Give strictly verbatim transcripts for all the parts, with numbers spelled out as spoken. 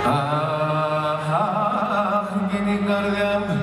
Αχ, γίνει η καρδιά μου,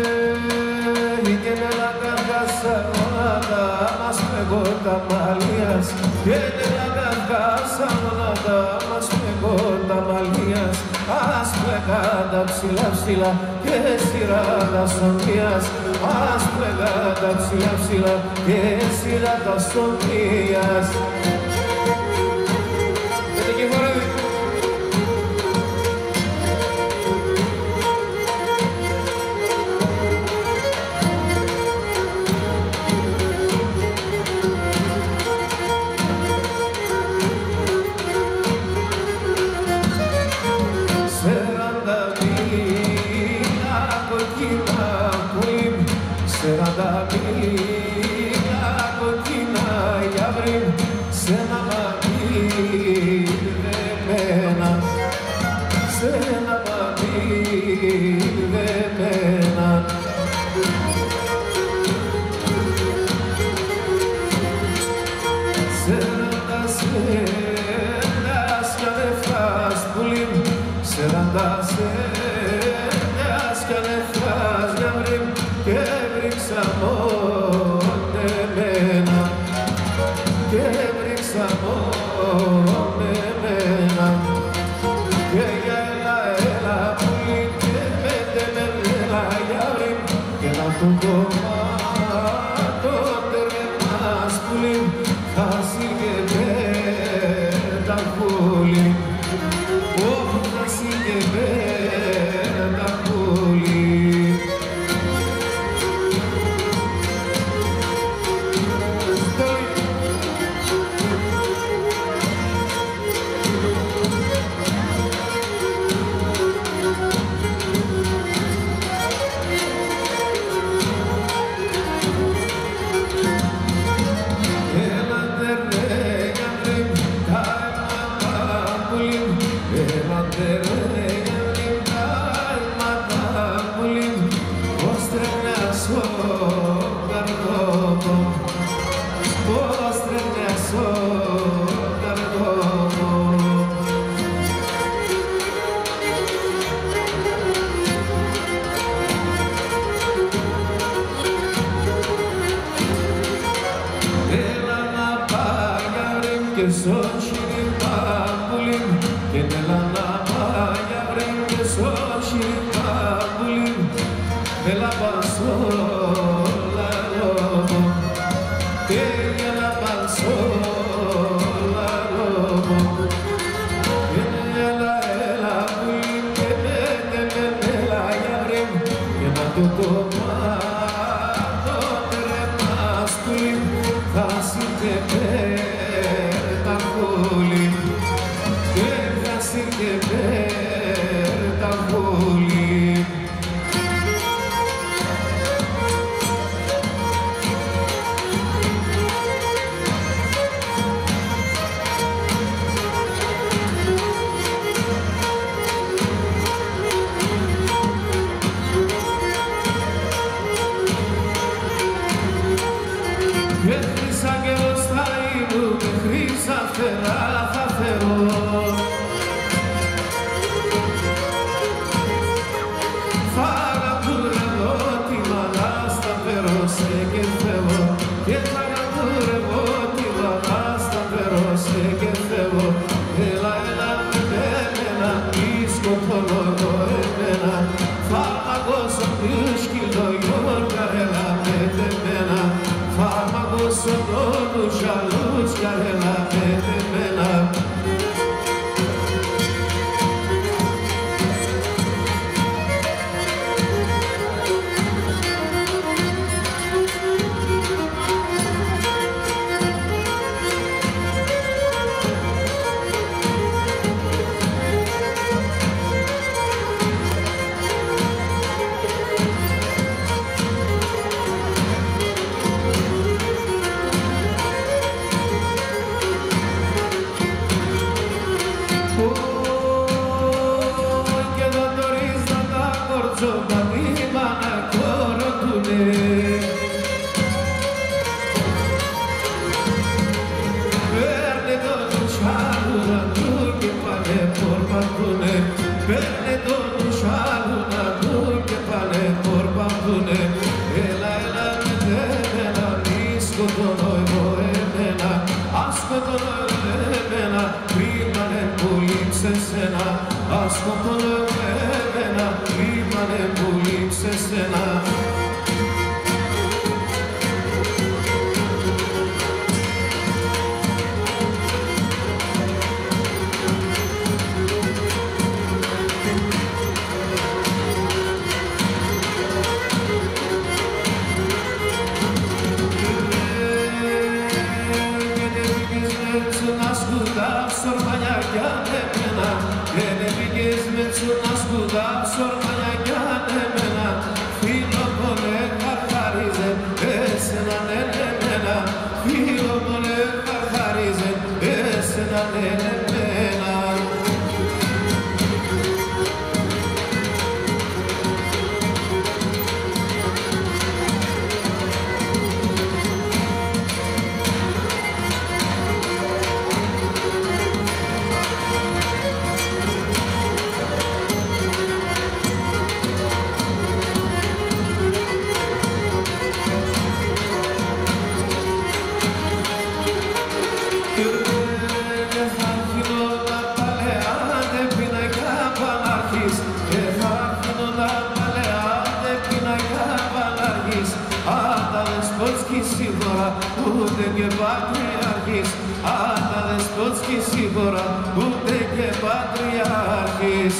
τα μαλλιά Μαλίας και τελαγαγάσα μονάδα μας πεγόντα Μαλίας άσπρεγάντα ψηλά ψηλά και σειράτα σομίας άσπρεγάντα ψηλά ψηλά και σειράτα σομίας. Σεράντα μίλια κοκκίνα γιαύρι σε ένα μαντί δεμένα, σε ένα μαντί δεμένα. Σεράντα σέρνιας κι ανεφράς πουλί, σεράντα σέρνιας κι ανεφράς γιαύρι και βρήξα μόνο εμένα, και βρήξα μόνο εμένα. Και για έλα, έλα πουλί και πέντε με έλα γιαύρι και να του κομμάτω τερνάς πουλί θα σήκε τα πουλί, όπου θα σήκε τα πουλί. Και σώσει παπουλί και έλα να πάει αύριο και σώσει παπουλί έλα πασόλα λόγω και έλα πασόλα λόγω έλα έλα πουλί και πέντε με έλα αύριο και να το κομμάτω τρεμάς πουλί θα σηκεπέ τα πουλί και θα σηκεπέ τα πουλί. Φτερά θα φέρω φάγα που ρεβώ τη μανά στα φέρω σε και φεύγω και φάγα που ρεβώ τη μανά στα φέρω σε και φεύγω. Έλα, έλα με εμένα μη σκοτώνω εγώ εμένα φάρμακος απ' τους κιλογιόρκα έλα με εμένα φάρμακος απ' τους άλλους έλα με εμένα. Παίρνε το τους άλλου να δουν και πάνε κορπαθούνε. Έλα, έλα με εμένα, μη σκοτώνω εγώ εμένα. σε σένα, ας κοπολώ εμένα, είπανε που λείψε σένα. Ούτε και πατριάρχης, άτα δεσπότσκι σύμβορα, ούτε και πατριάρχης.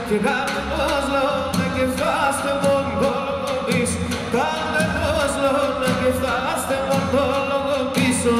και κανένας λόγια και φτάστε μόνο πίσω. Κανένας λόγια και φτάστε μόνο πίσω.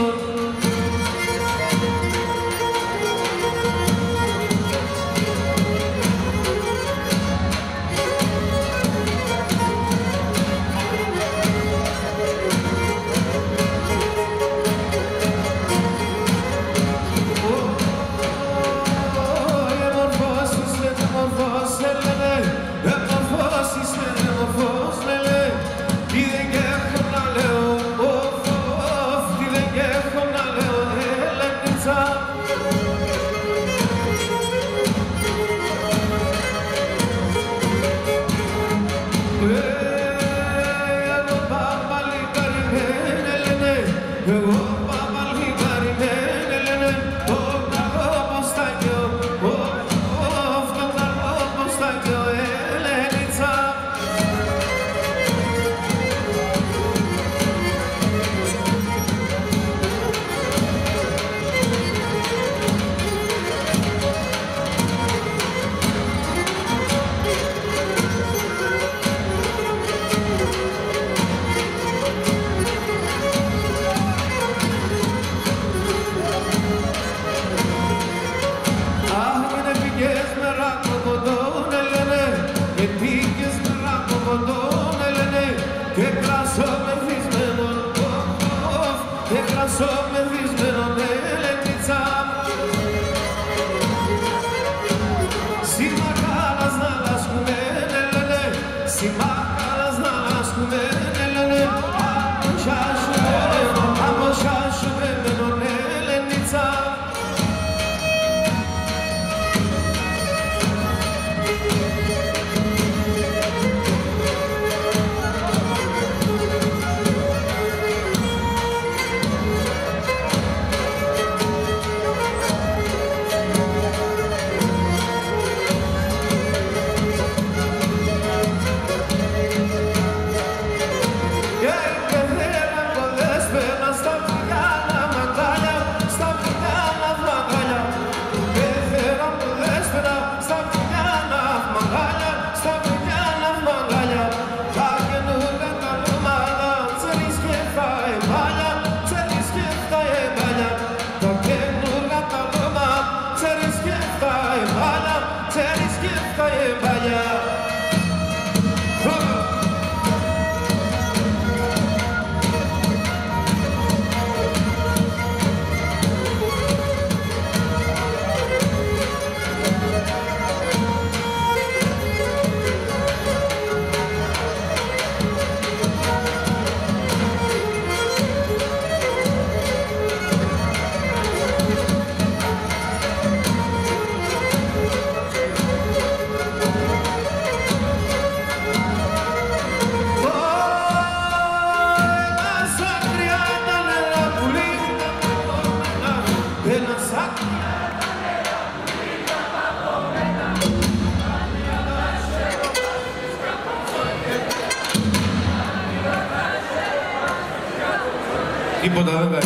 Τίποτα βέβαια.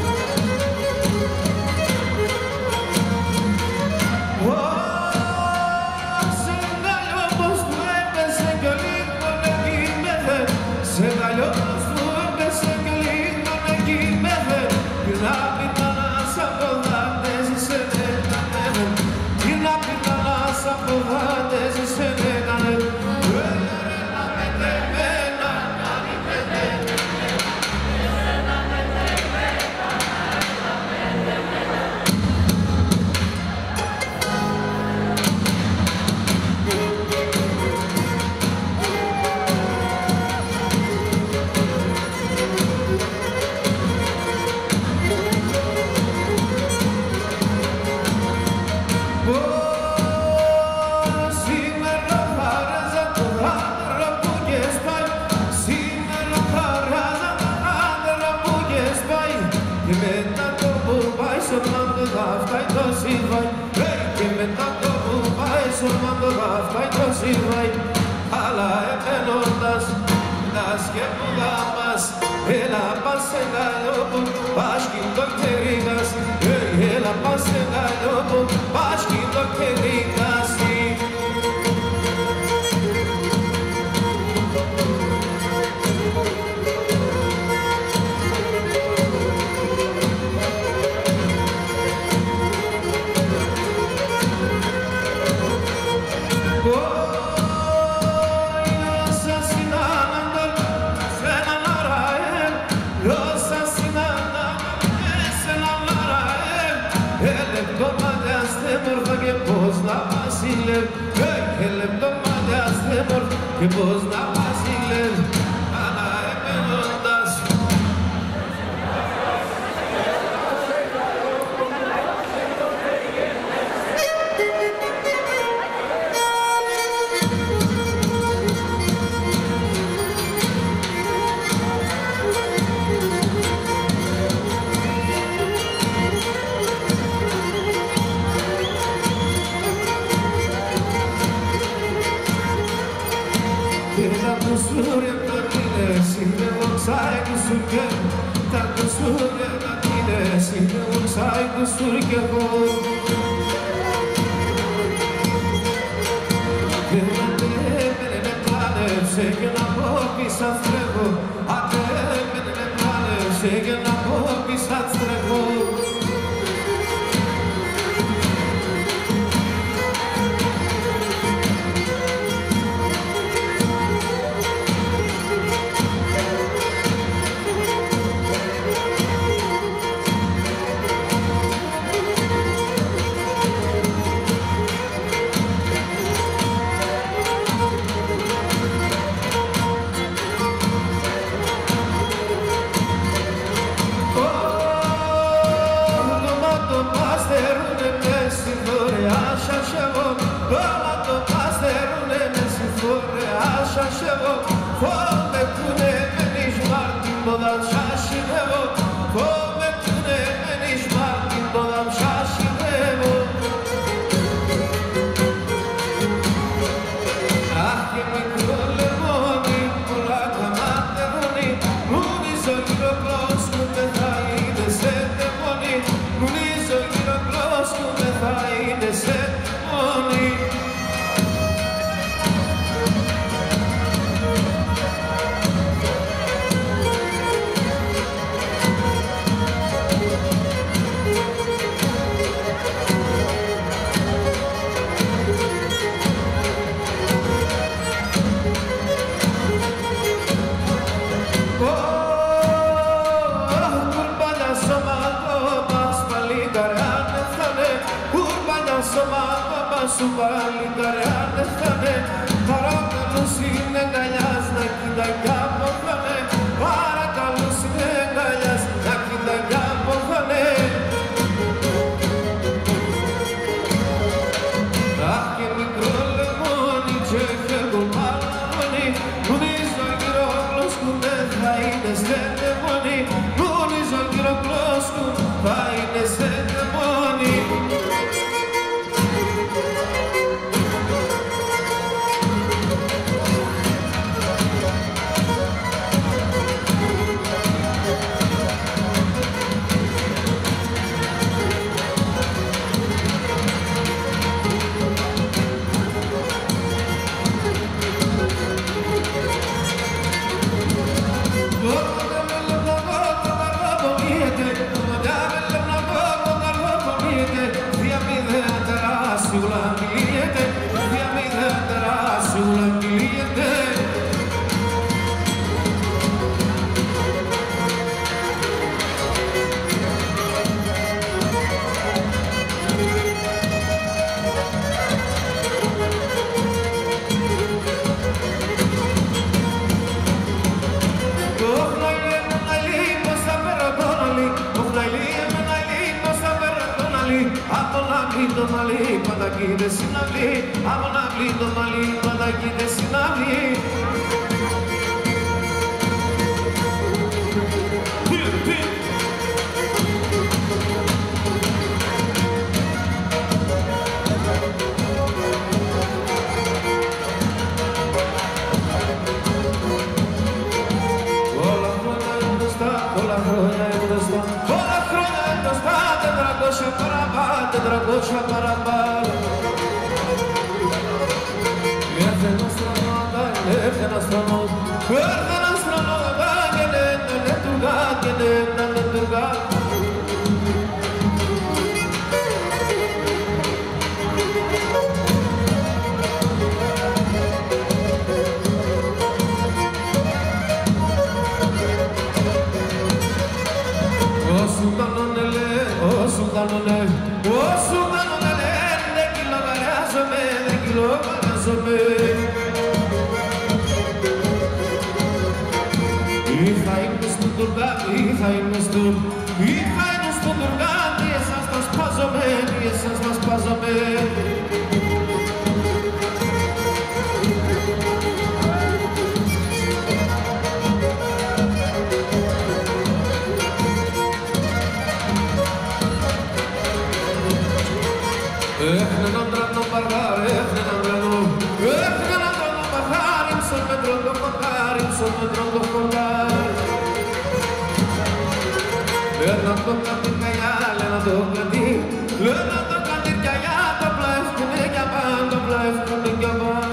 Oh σορμάντο δάφταει το σύβαει και μετά το που πάει σορμάντο δάφταει το σύβαει αλλά επένοντας τα σκέπουλα μας έλα πας σε καλό που πάσχει το κερίγας έλα πας σε καλό που πάσχει το κερίγας. Και πώς να βασίλευ, αλλά επενώντας πολλά χρόνια εκτοστά, πολλά χρόνια εκτοστά, τετρακόσια παραπάνω, τετρακόσια παραπάνω. Ήρθε ένας στρανότα, ήρθε ένας στρανότα, ήρθε ένας στρανότα και λένε τουργά, και λένε τουργά. Sultanone, oh sultanone, de kilo garasome, de kilo garasome. Ihaimos tu durga, ihaimos tu, ihaimos tu durga, ni esas nas pazome, ni esas nas pazome. Έχνα να τρώνε μπαργάρι, έχνα να τρώνε, έχνα να τρώνε μπαργάρι, μισό μέτρο το κοντάρι, μισό μέτρο το κοντάρι. Λένα το κάτι καγιά, λένα το κάτι, λένα το κάτι καγιά, το πλεύκουνε για πάνω, το πλεύκουνε για πάνω.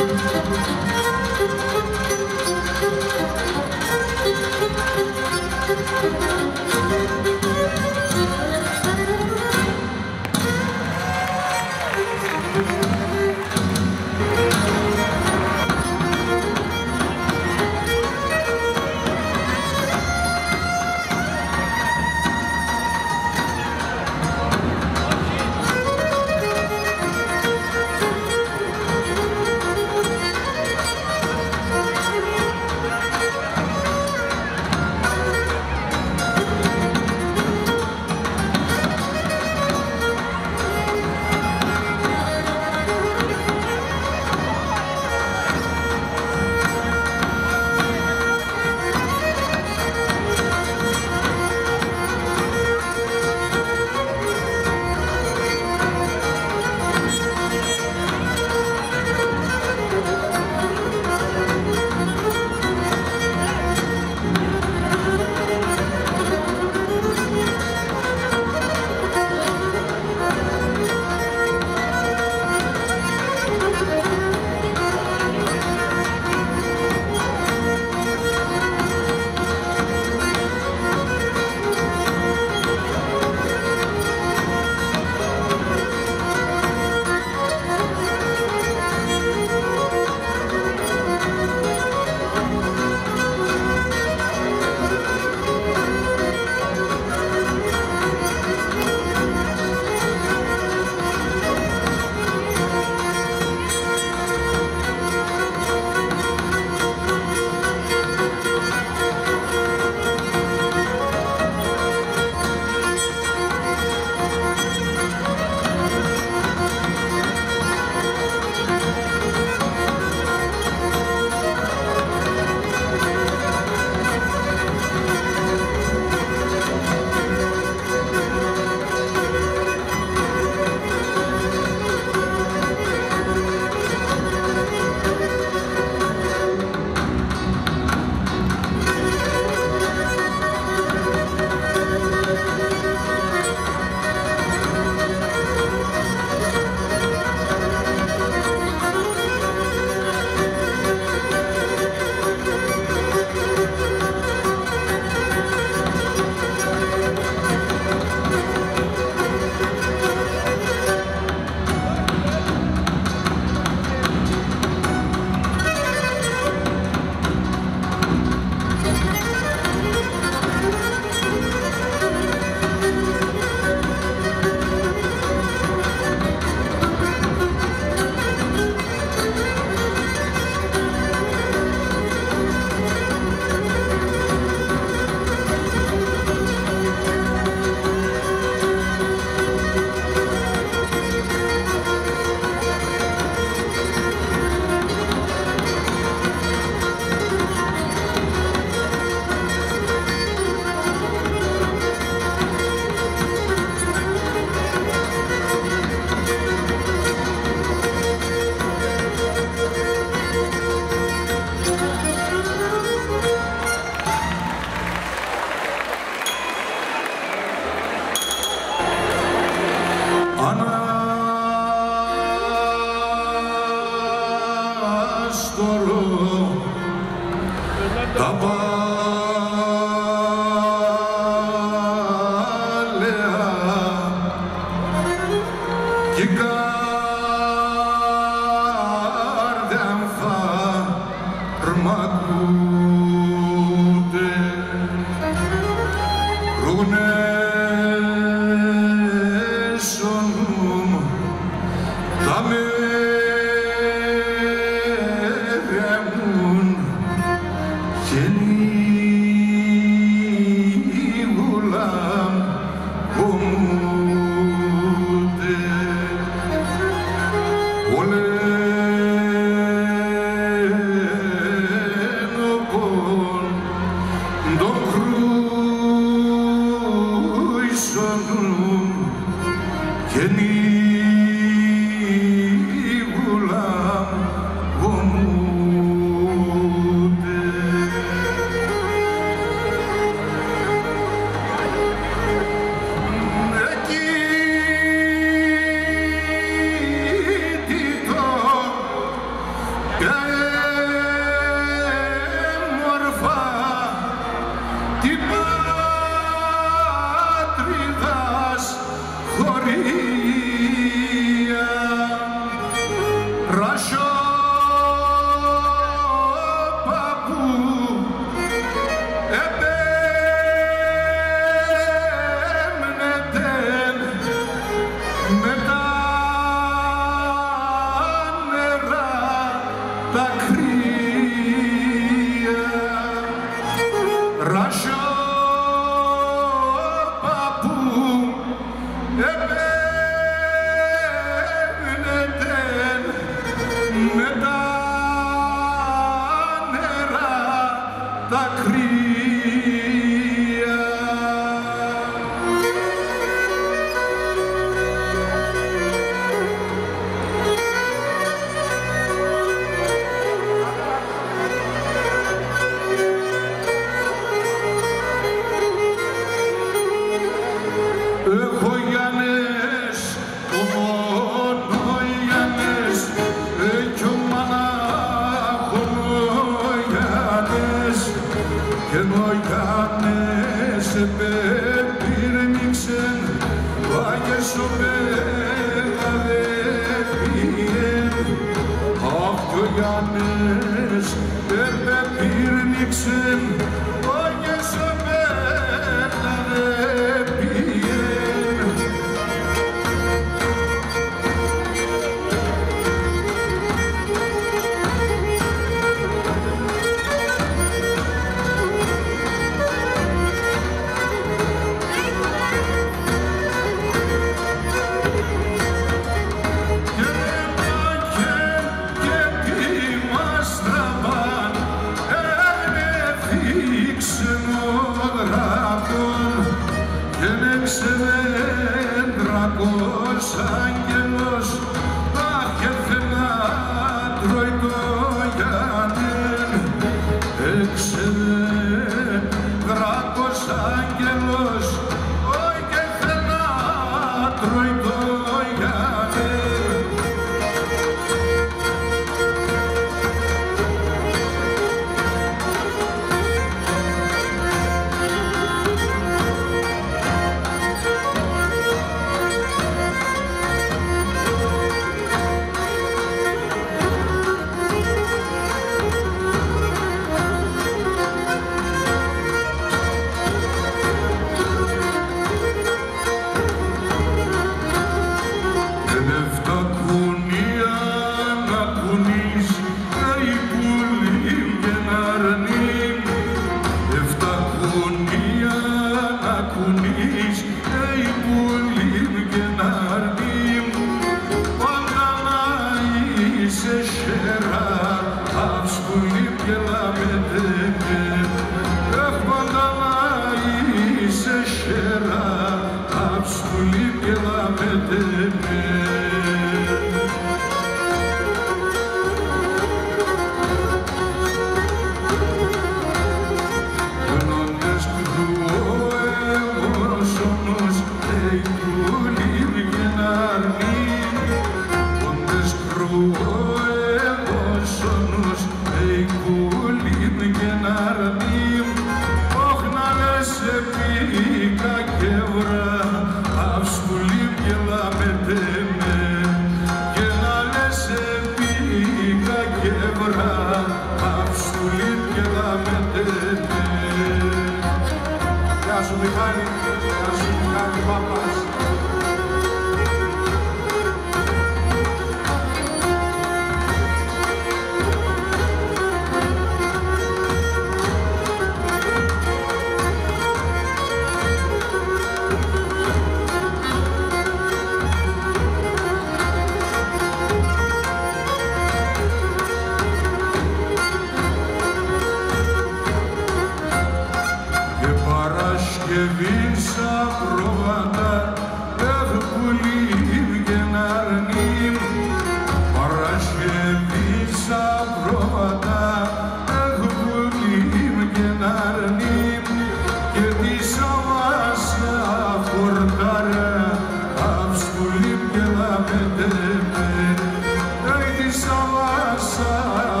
Savaşa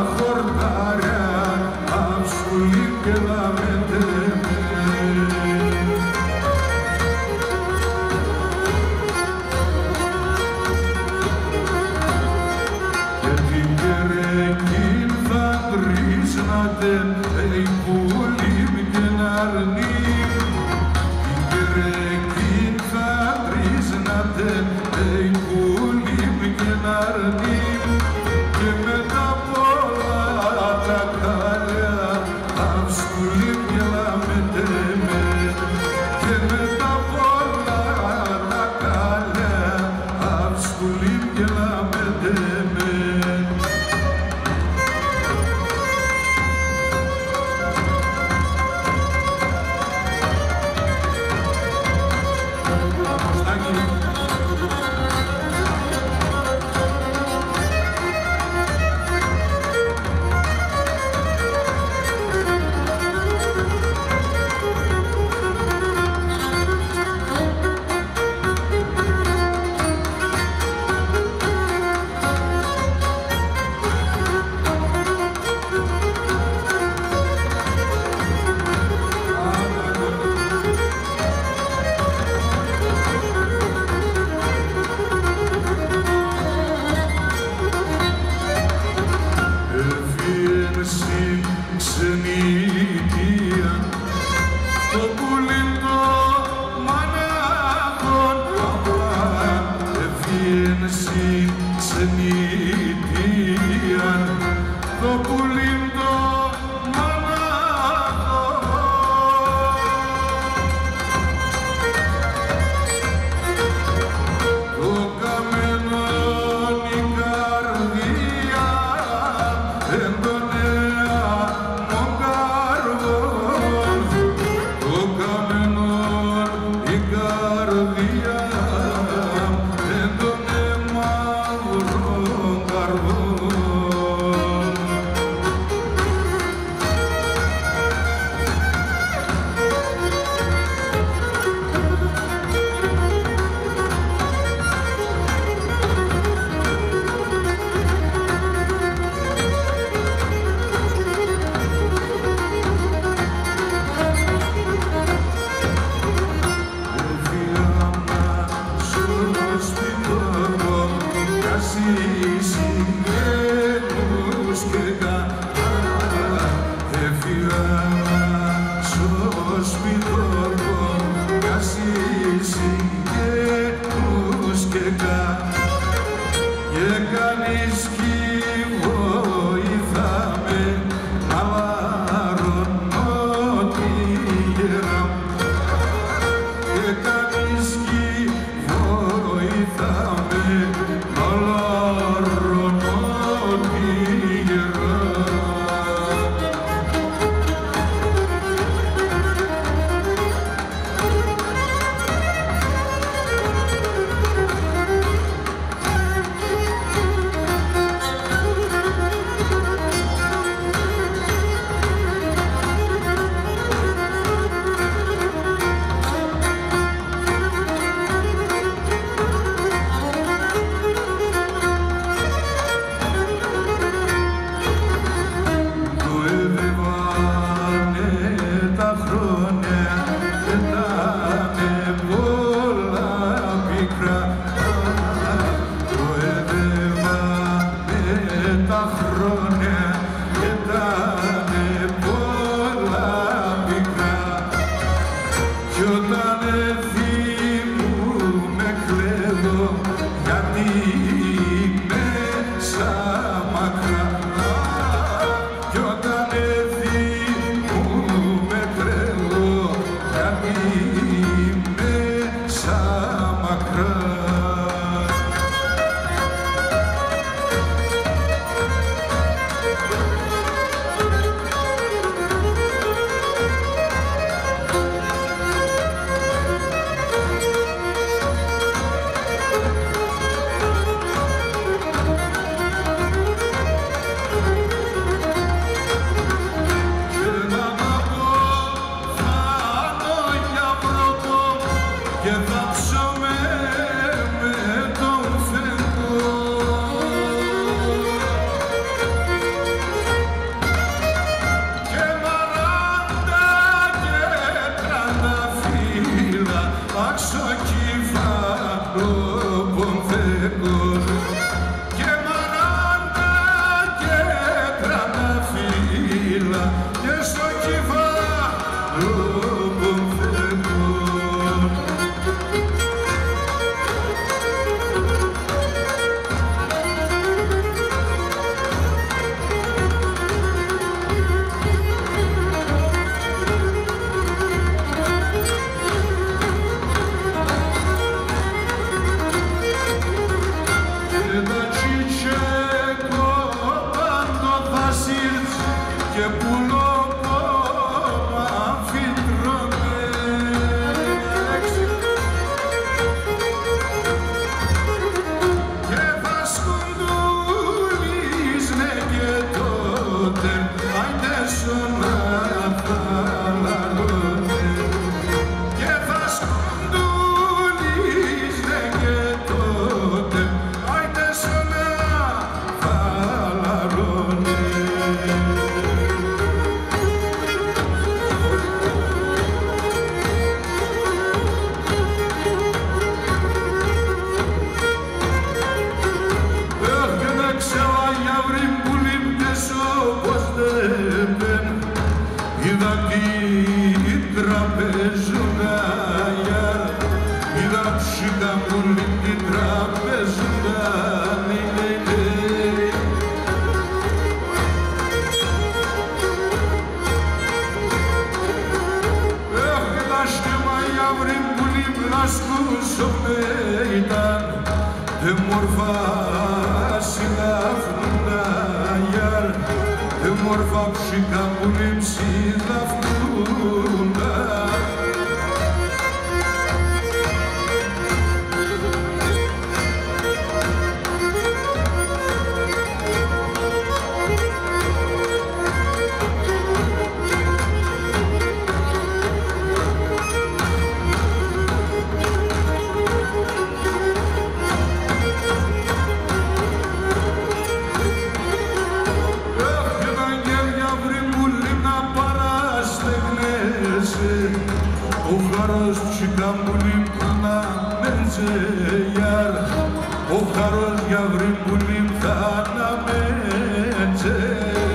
εσύ ξενιτία, το πουλί το μανάχον ευθύν εσύ ξενιτία, το πουλί το μανάχον. Το καμένον η καρδία εν το νέα μον καρβόν, το καμένον η καρδία εν το νέα μαύρον καρβόν. Και κανείς κι βοηθάμε να βαρώνω τη γερά, και κανείς κι βοηθάμε να βαρώνω τη γερά. Κι όταν εθίμουμε κλαίω γιατί μέσα μακρά, κι όταν εθίμουμε κλαίω γιατί μέσα μακρά. Και θα ψώμε με τον φεγγό, και μαράντα και τρανταφύλλα αξοκύφαλο φεγγό, και μαράντα και τρανταφύλλα και στο κύφαλο φεγγό. Και πουλό κόμμα φυτρώνε, και βασκοντούλισνε και τότε άιντεσο να θαλαρώνε, και βασκοντούλισνε και τότε άιντεσο να θαλαρώνε. πως δεν είδα την τραπεζούνα, είδα ψήκα πολύ την τραπεζούνα. Ήταν δε μόρφα συνάφνουνα, γιαρ, δε μόρφα ψήκα που λείψη δαφνούνα. Ο χαρός ψήκα μου λίπνα μέτσε, γιαρ, ο χαρός για βρει που λίπνα μέτσε.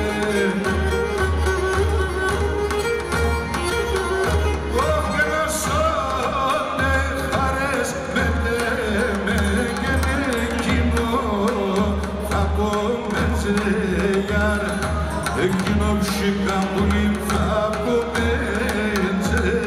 Όχι να σώνε χαρές μέτε με και με εκείνο θα πω μέτσε, γιαρ, εκείνο ψήκα μου λίπνα πω μέτσε.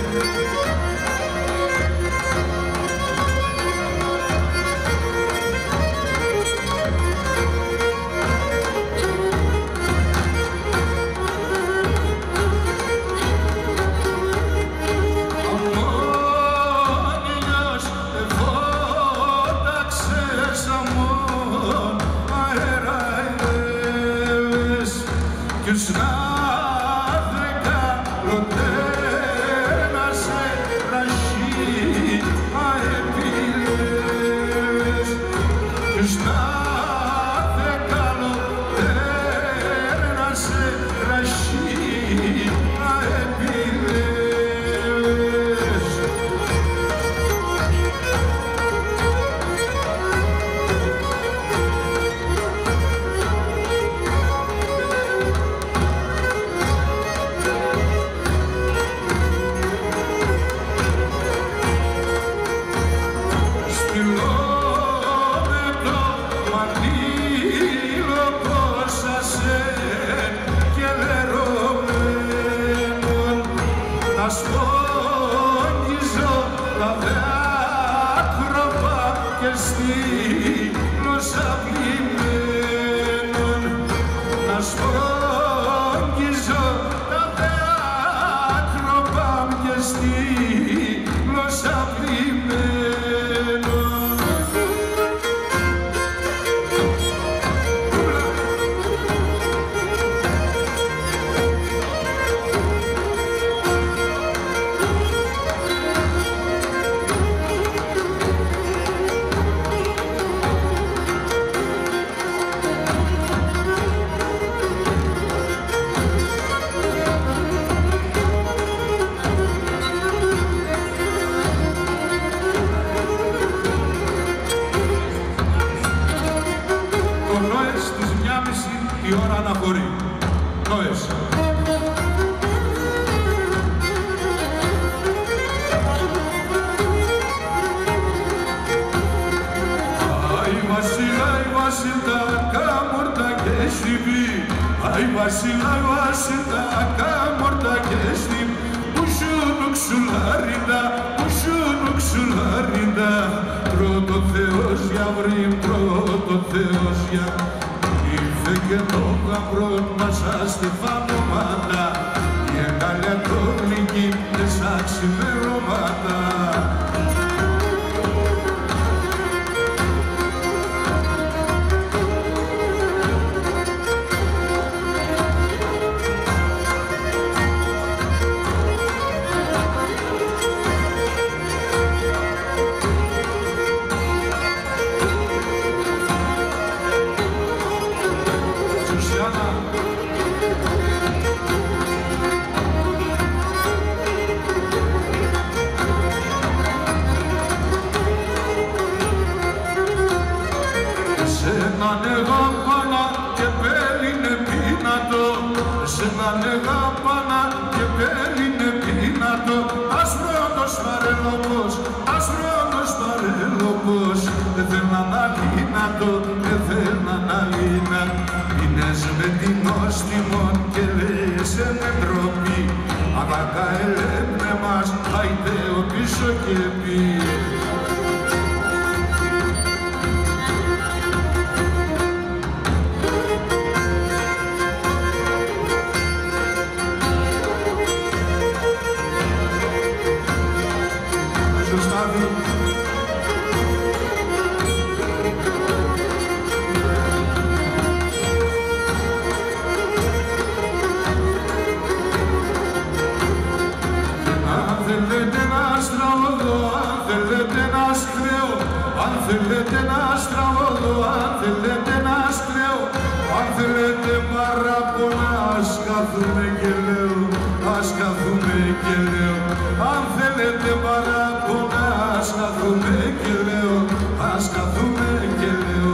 Η ώρα να χωρεί. Νόες. Αϊ Βασίλα, αϊ Βασίλα, κάμορτα και στιβή. Αϊ Βασίλα, αϊ Βασίλα, κάμορτα και στιβή. Ουσούνου ξουλάριντα, ουσούνου ξουλάριντα. Πρώτο Θεός για βρήμ, πρώτο Θεός για και το γαμπρό μέσα στη φανομάτα η αγκαλιά τόλικη μέσα ξημερώματα. σε έναν εγάπανα και πέλινε πίνατο. Άσπροντος παρελόπος, άσπροντος παρελόπος, έθελαν αλήνατο, έθελαν αλήνα. Πίνες με την όστιμον και λες με ντροπή, αγακά ελέπνε μας, χαϊδέω πίσω και πει. Αν θέλετε να στραβωδώ, αν θέλετε να σκλαίω, αν θέλετε παράπονα, ας καθούμε και λέω, ας καθούμε και λέω. Αν θέλετε παράπονα, ας καθούμε και λέω, ας καθούμε και λέω.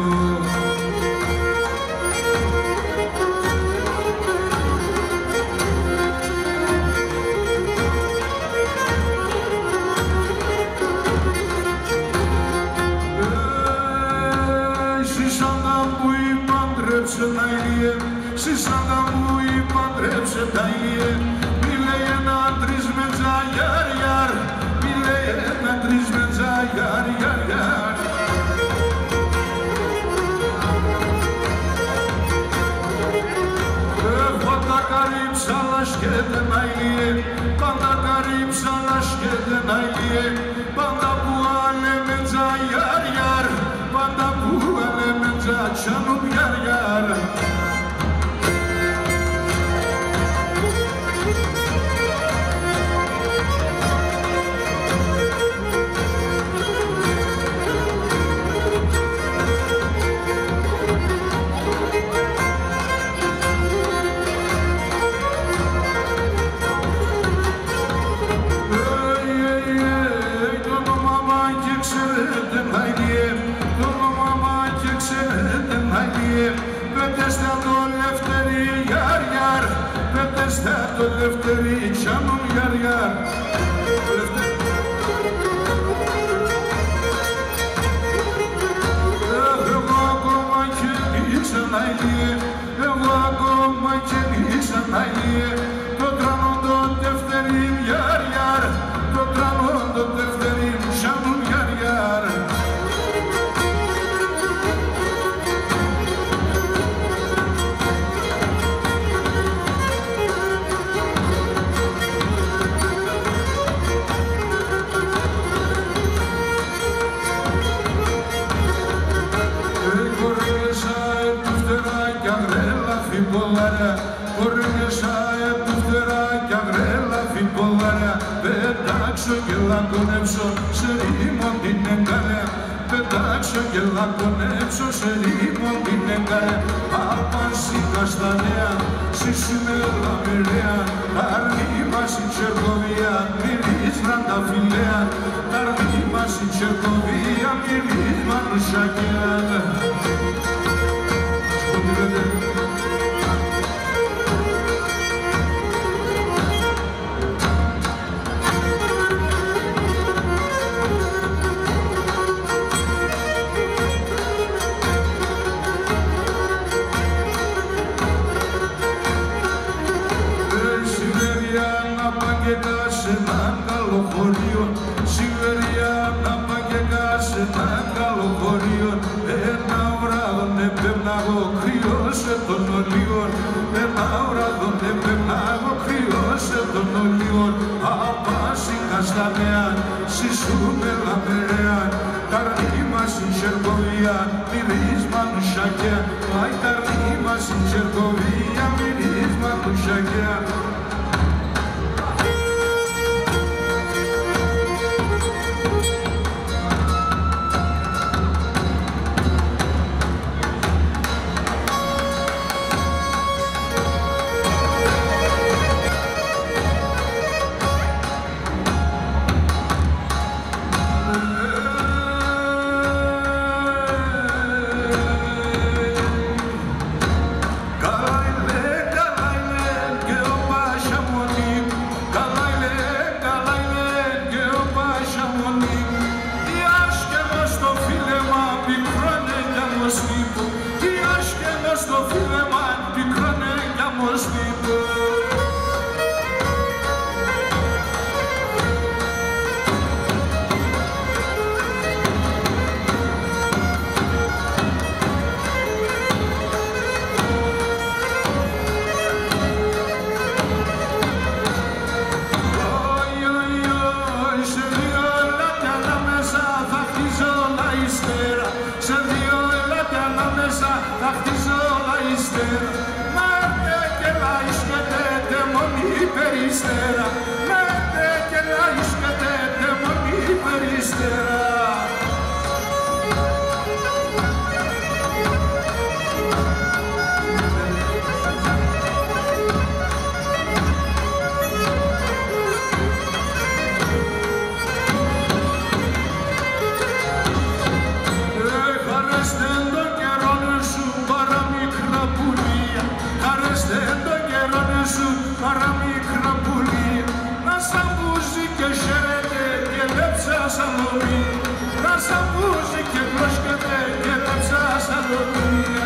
Σισάντα μου είπαν τρέψε τα ηλίε, μη λέει ένα τρεις με τζαγιάρ γιάρ, μη λέει ένα τρεις με τζαγιάρ γιάρ γιάρ. Πάντα καρύψαλα σκέτενα ηλίε, πάντα καρύψαλα σκέτενα ηλίε, πάντα που άλεμε τζαγιάρ γιάρ, πάντα που άλεμε τζατσάνου γιάρ γιάρ. Πέτεστα το λευτερί γιάρ γιάρ, πέτεστα το λευτερί τσάνουν γιάρ γιάρ. Εγώ ακόμα και ήσανα ηλίε, εγώ ακόμα και ήσανα ηλίε, το τρανόν το δευτερί γιάρ γιάρ, το τρανόν το δευτερί τσάνουν γιάρ γιάρ. Κορμίσα του φτερά κι αγρέλα φιμπολάρα, πετάξω και λακωνέψω σε ρήμον την εγκαλέα, πετάξω και λακωνέψω σε ρήμον την εγκαλέα. Απασίκα στα νέα, συσσιμέλα μοιραία, αρνή μας η Τσερκοβία, μυρίσναν τα φιλέα, αρνή μας η Τσερκοβία, μυρίσναν ουσακιά. Σε έναν καλό χωρίο, Σιβεριά να παγγεγά σε έναν καλό χωρίο. Ένα βράδον επέμναγω κρυώσε των ολίων, ένα βράδον επέμναγω κρυώσε των ολίων. Απάσικα στα νέα, συσούμε λαμπερέα, ταρνή μας η Τσερκοβία, μυρίσμα του σακιά. Αι ταρνή μας η Τσερκοβία, μυρίσμα του σακιά. Καλά είναι, καλά είναι. περιστέρα, με τε και λαϊσκετε τε μονή περιστέρα. Παραμικρά πουλί, να σ' αμπούζει και χαίρεται και λέψα σαλονί, να σ' αμπούζει και κλώσκεται και λέψα σαλονία.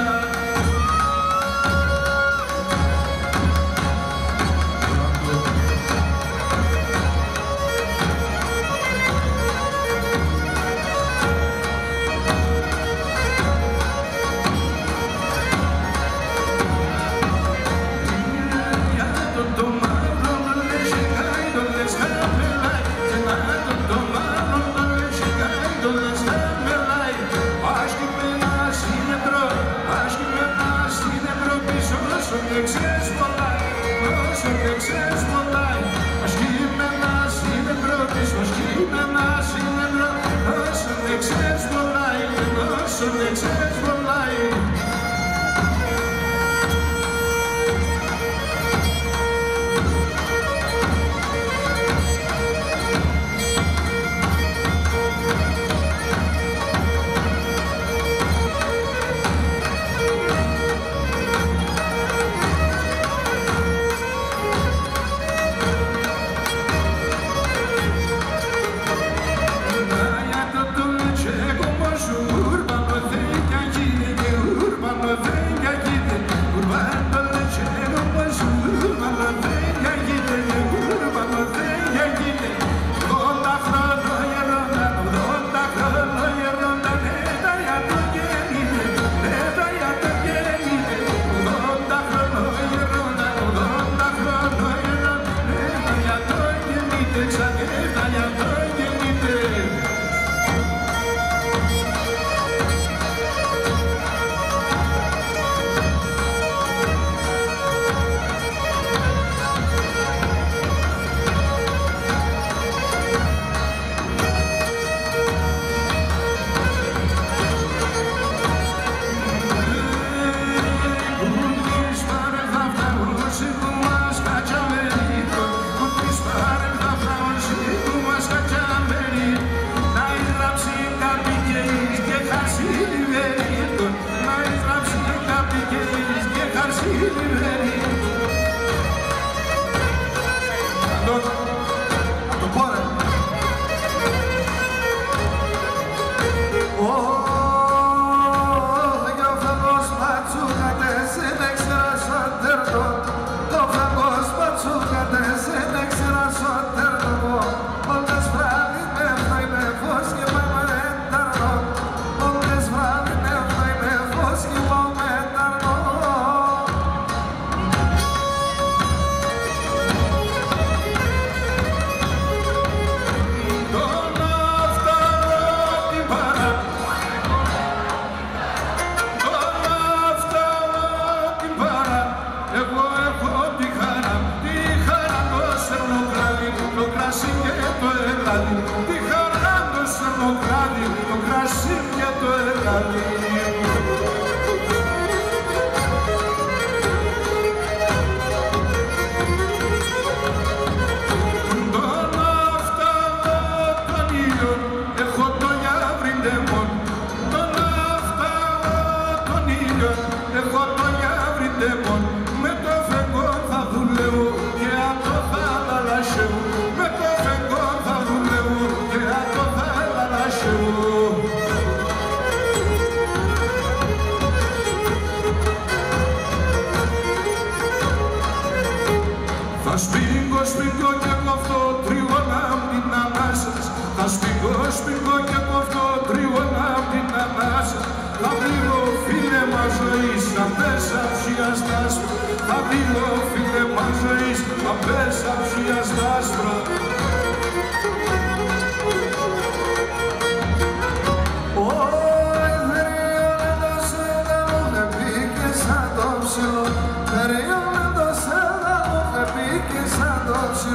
Σαν το ψηλό, περιόδο σε δα μου, επίκη σαν το ψηλό.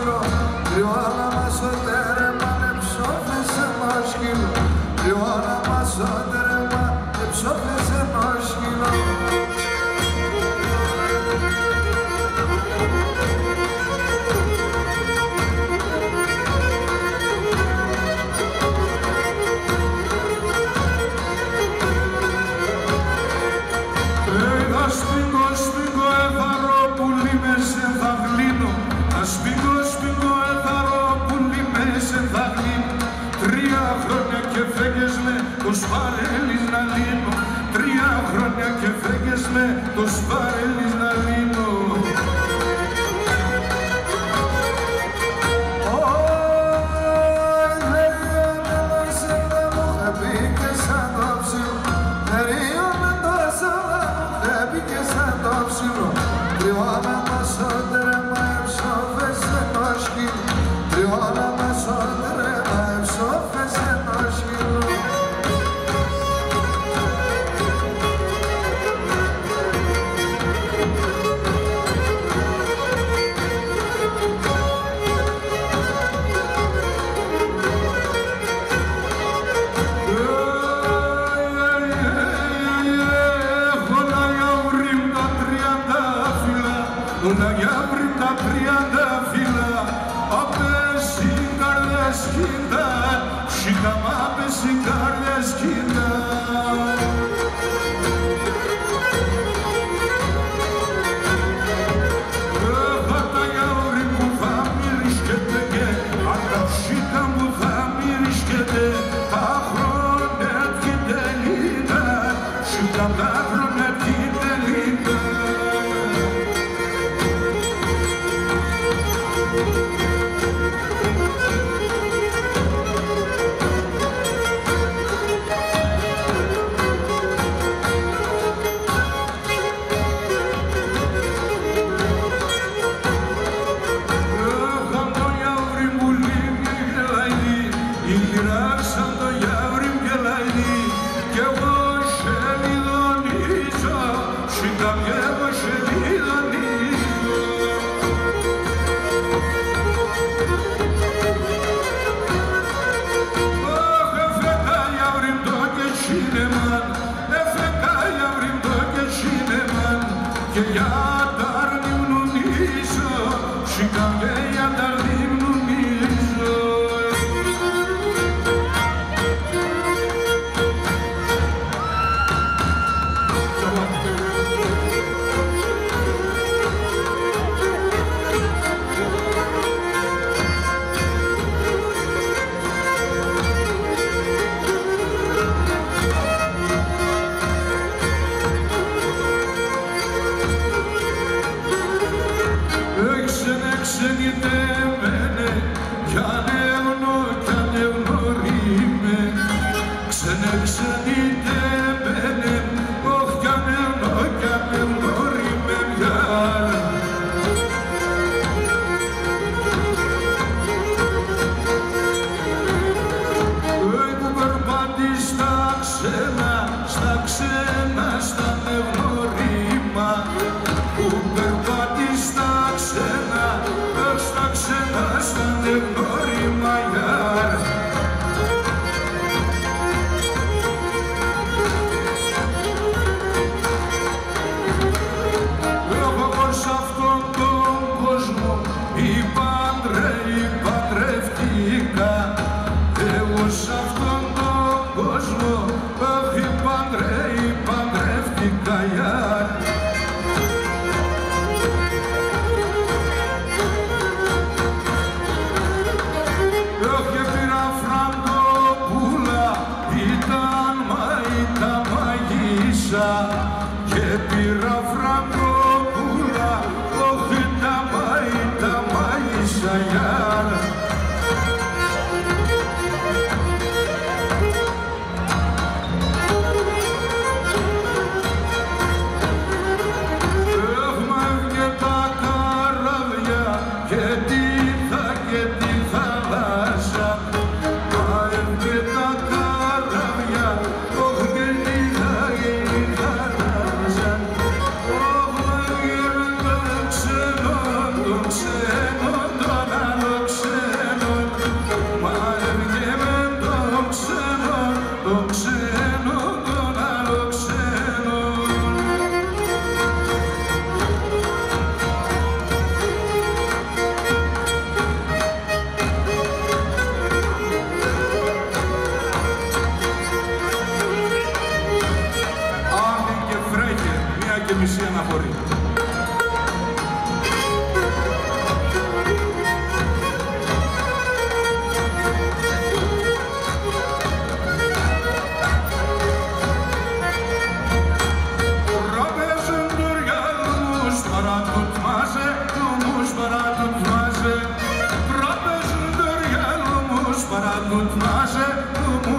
σπίγκο, σπίγκο, εθαρό, πουλί με σε δάχλη. Τρία χρόνια και φέγγες με το σπαρέλις να λύνω. Τρία χρόνια και φέγγες με το σπαρέλις να λύνω. Όλα για πριν τα τριάντα φύλλα, απες οι καρδιές κοίταν, σίκα μ' απες οι καρδιές κοίταν. Χάτα για όρη που θα μυρισκεται και άτα σίκα που θα μυρισκεται, τα χρόνια κι τελείτα, σίκα τα χρόνια κι τελείτα. Και για τα αρνημνονίζω, σίκα και για τα αρνημνονίζω. Ξενιτεμένε κι ανέβνω κι ανευνωρíme. Ξενε ξενιτεμένε, όχ κι ανέβνω κι ανευνωρíme πια. Που περπάτης στα ξένα, στα ξένα, στα ανευνωρίμα. Που περπάτης στα ξένα, στα ξένα.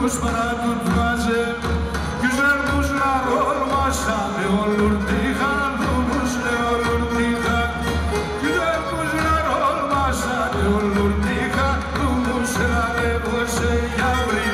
τους παράτουν βάζε κι ζερμούς να ρόλμασαμε όλουρ τύχα δούμους με όλουρ τύχα κι ζερμούς να ρόλμασαμε όλουρ τύχα δούμους ελαβεύωσε για βρύν.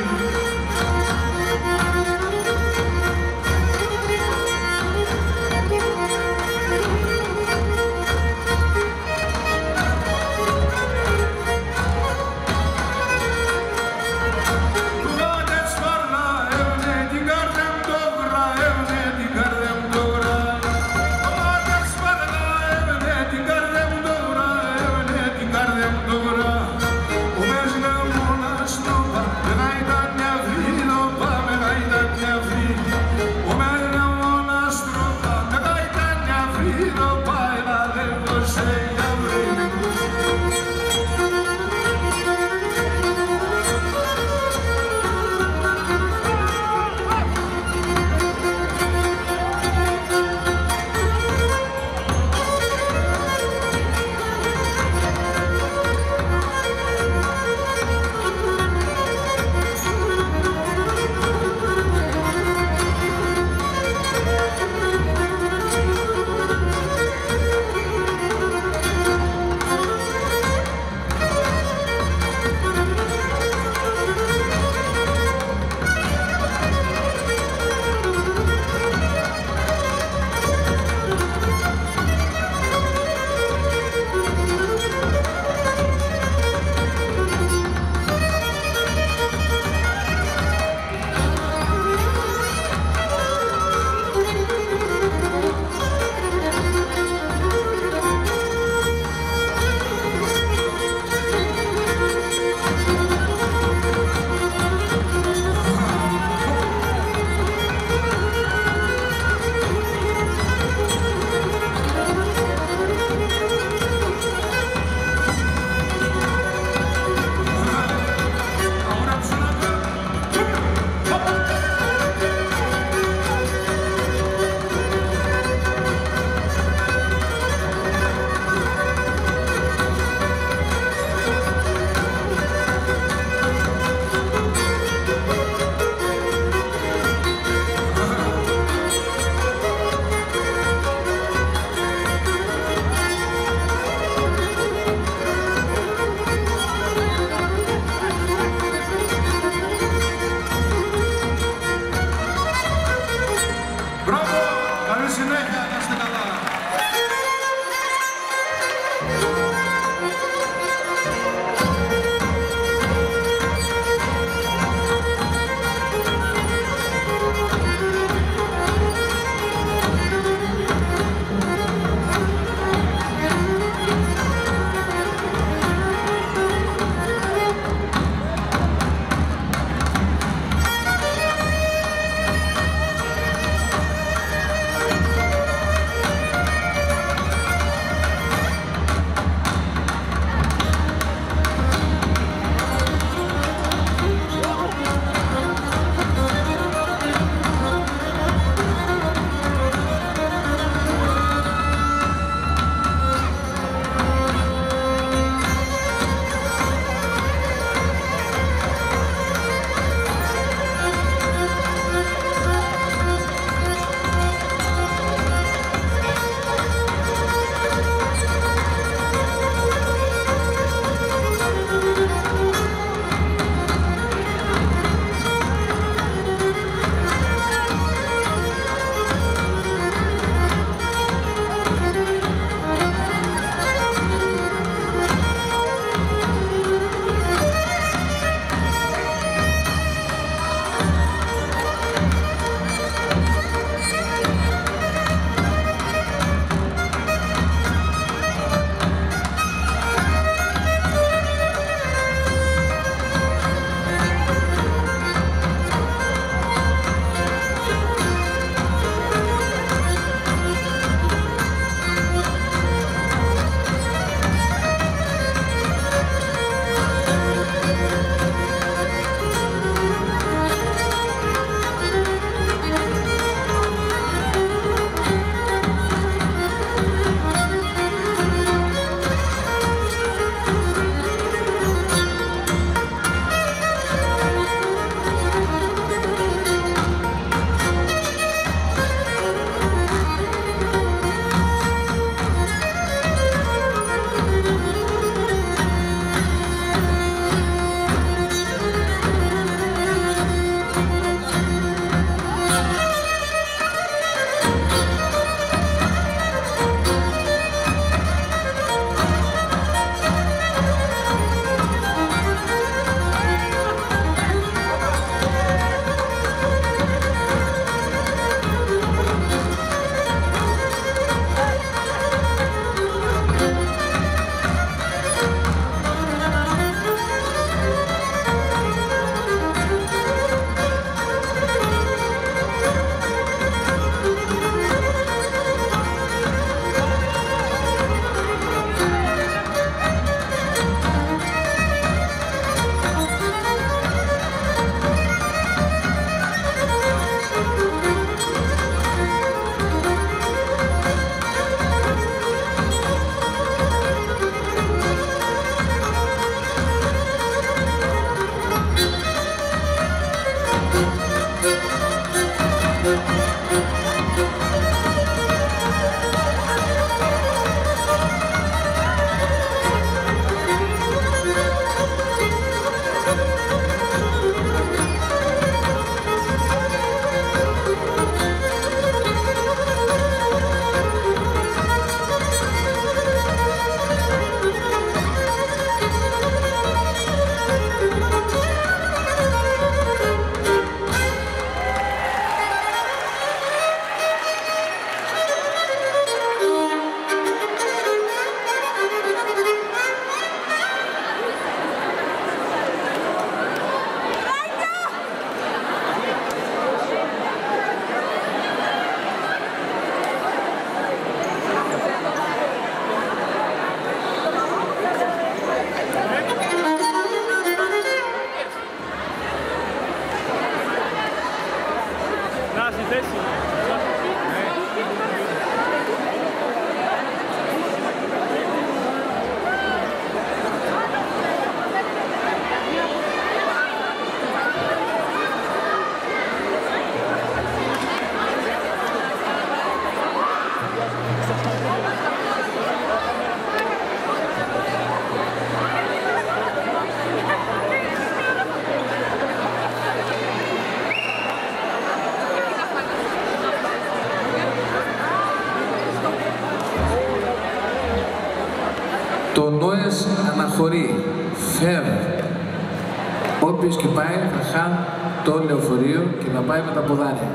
Το Νόες αναχωρεί, φεύγει. Όποιος και πάει θα χάνει το λεωφορείο και να πάει με τα ποδάρια.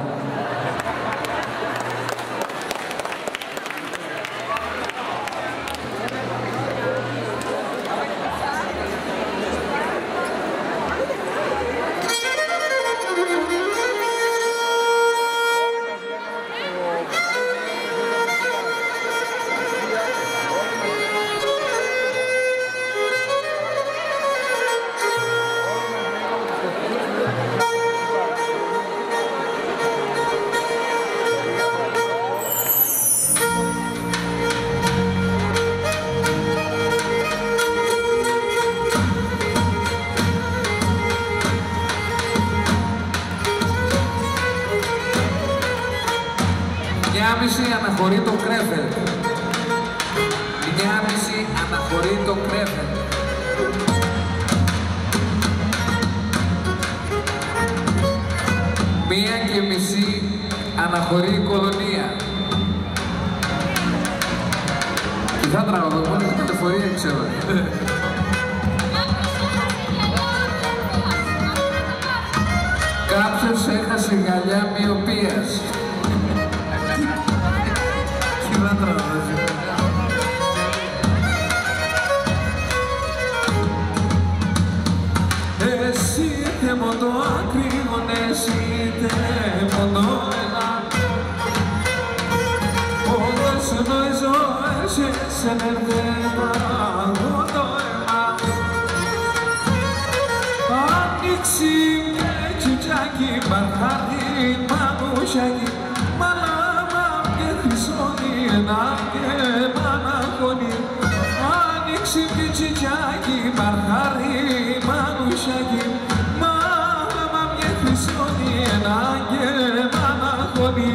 Αναχωρεί το Κρέφελ. Μια μισή αναχωρεί το Κρέφελ. Μία και μισή αναχωρεί η Κολονία. Τι θα τραγωδώ, μόνο την κατεφορία ξέρω. Κάποιος έχασε γυαλιά μοιοπίας. Εσύ τε μόνο ακριβόν, εσύ τε μόνο ένα. Όλος νόης ζωές σε νερδέμα το αίμα. Ανοίξει και τσιτσάκι, μπαρχάρι, μανουσάκι, μαλάμα και χρυσόνι, ένα και μαναχώνει. Ανοίξει και τσιτσάκι, μπαρχάρι, μανουσάκι, μαλάμα και χρυσόνι, ένα και μαναχώνει.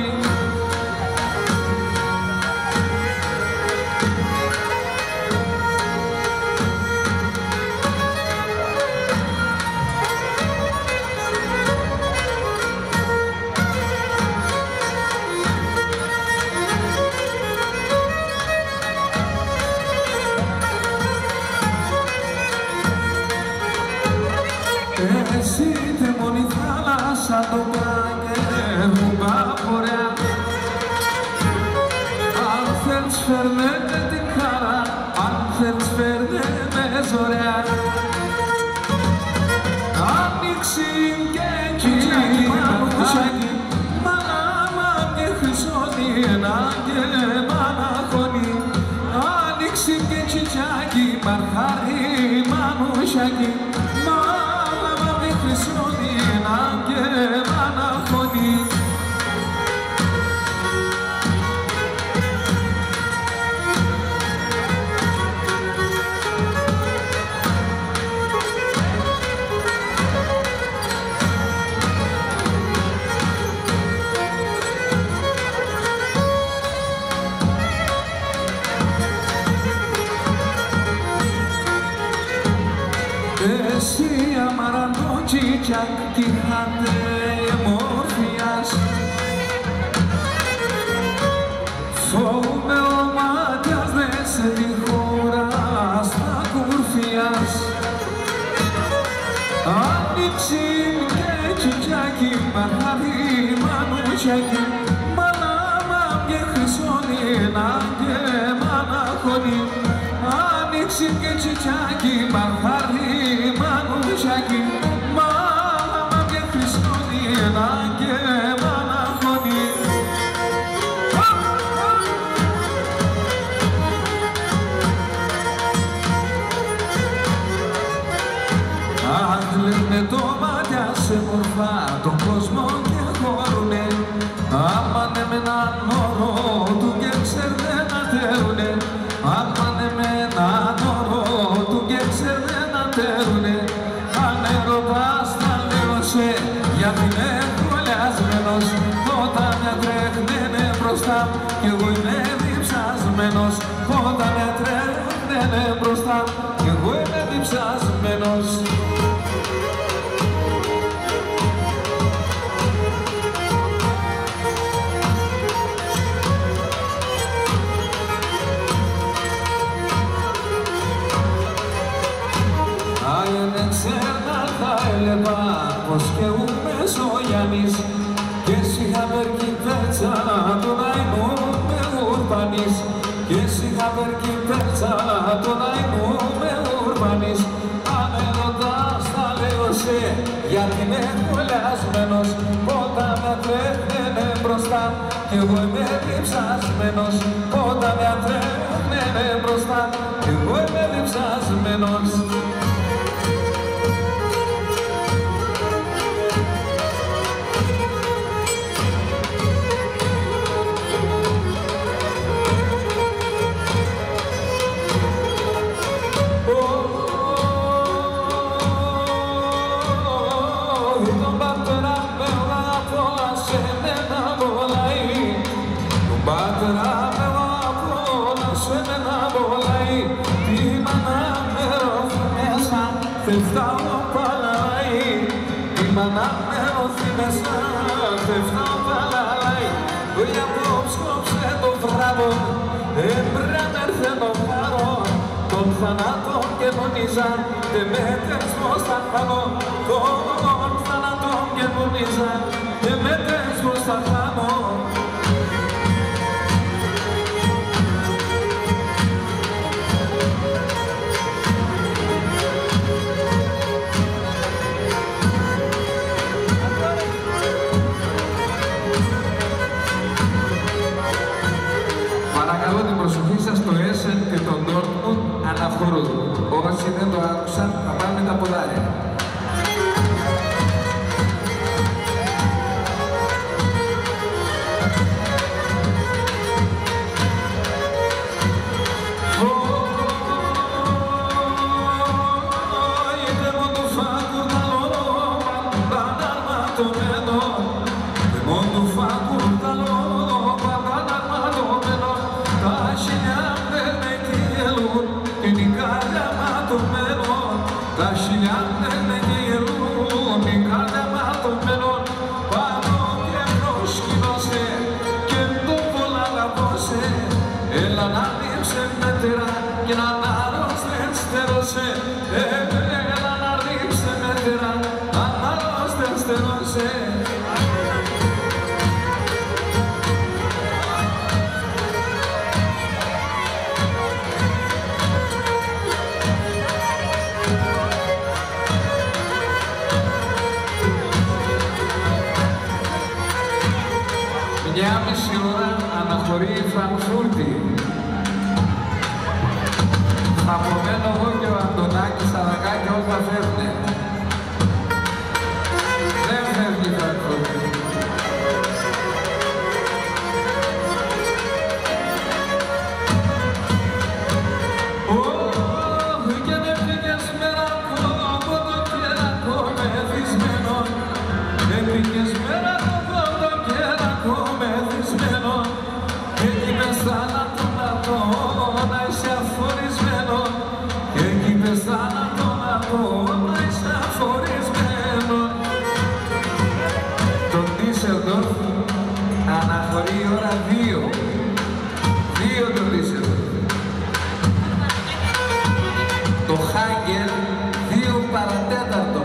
Εσύ τε μόνη θάλασσα το πράγε μου παπορέα. Αν θέλεις φέρνε την χαρά, αν θέλεις φέρνε με ζωρέα. Ανοίξει και τσιτσάκι, μανουσάκι, μαλάμα και χρυσόνι, ένα και μαναχώνει. Ανοίξει και τσιτσάκι, μπαρχάρι, μανουσάκι, χρυσόνι, ένα και μαναχώνει. Εσύ αμαραντό τσιτσάκ κι είχατε μορφιάς. Φοβούμαι ο μάτιας δεν σε τη χώρα στα κουρφιάς. Ανοίξει και τσιτσάκι, μπαρχάρι, μανουσάκι, μαλάμα και χρυσόνι, ένα και μαναχώνει. Ανοίξει και τσιτσάκι, μπαρχάρι, μανουσάκι, μάλαμα και χρυσόνι, ένα και μαναχώνει. Άγλαινε το μάτια σε μορφά τον κόσμο και χώρουνε. Άμανε με έναν όρο του και ξέρετε να τέρουνε. Άμανε με έναν όρο του και ξέρετε να τέρουνε. Αν ερωτάς θα λέω σε γιατί είμαι κολλιασμένος. Όταν με τρέχνene μπροστά κι εγώ είμαι διψασμένος. Όταν με τρέχνene μπροστά κι εγώ είμαι διψασμένος. urbanis και σιγά βέρκει πέτσα τον αϊμού με urbanis και σιγά βέρκει πέτσα τον αϊμού με urbanis. Αν με ρωτάς θα λέω σε γιατί είμαι κολλιασμένος όταν με τρέχνε μπροστά κι εγώ είμαι διψασμένος όταν με τρέχνε μπροστά κι εγώ είμαι διψασμένος. Φεύγω παλάει, η μάνα με ρώθει μέσα, φεύγω παλάει. Το απόψε κόψε το βράδο, έπρεπε έρθε το φάρο, τον θανάτο και πονίζα, και μέτρες πως θα χάνω. Τον θανάτο και πονίζα, και μέτρες πως θα χάνω. Παρακαλώ την προσοχή σας στο Essen και τον Dortmund αναφορούν. Όσοι δεν το άκουσαν θα πάμε τα ποδάρια. Τα χιλιάδες με γελούν, η κάρτα ματωμένων πάνω και προσκυνώσε και το πολλά λαβώσε. Έλα να ρίψε μέτερα και να αρρώστες στερώσε. Έλα να ρίψε μέτερα, να αρρώστες στερώσε. Μια μισή ώρα αναχωρεί η Φραγκφούρτη. Θα απομένω εγώ και ο Αντωνάκης στα δακάκια όλα θα φεύγουνε. Δεν φεύγει η Φραγκφούρτη. Ωχ, και με πήγες μερακό από το κερακό μεθυσμένο. Με πήγες μερακό από το κερακό μεθυσμένο. Εκεί μες θάνατο να το να είσαι αφορισμένο. Εκεί μες θάνατο να το να είσαι αφορισμένο. Το Ντίσσελντορφ αναχωρεί η ώρα δύο. Δύο το Ντίσσελντορφ. Το Χάγκελ δύο παρατέταρτο.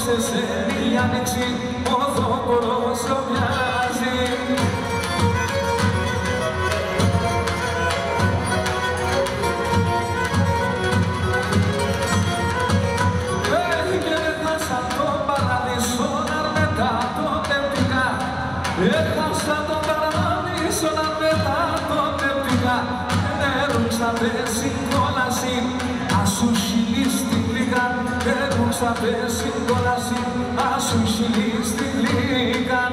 σε μια άνοιξη ο δόκορος μοιάζει. Έχασα τον παράδεισο να μετά τότε πήγα. Έχασα τον παράδεισο να μετά τότε πήγα. Έρουξατε συγκόλαση, ασου χιλί στην λίγα. Έρουξατε συγκόλαση, ασου χιλί στην λίγα.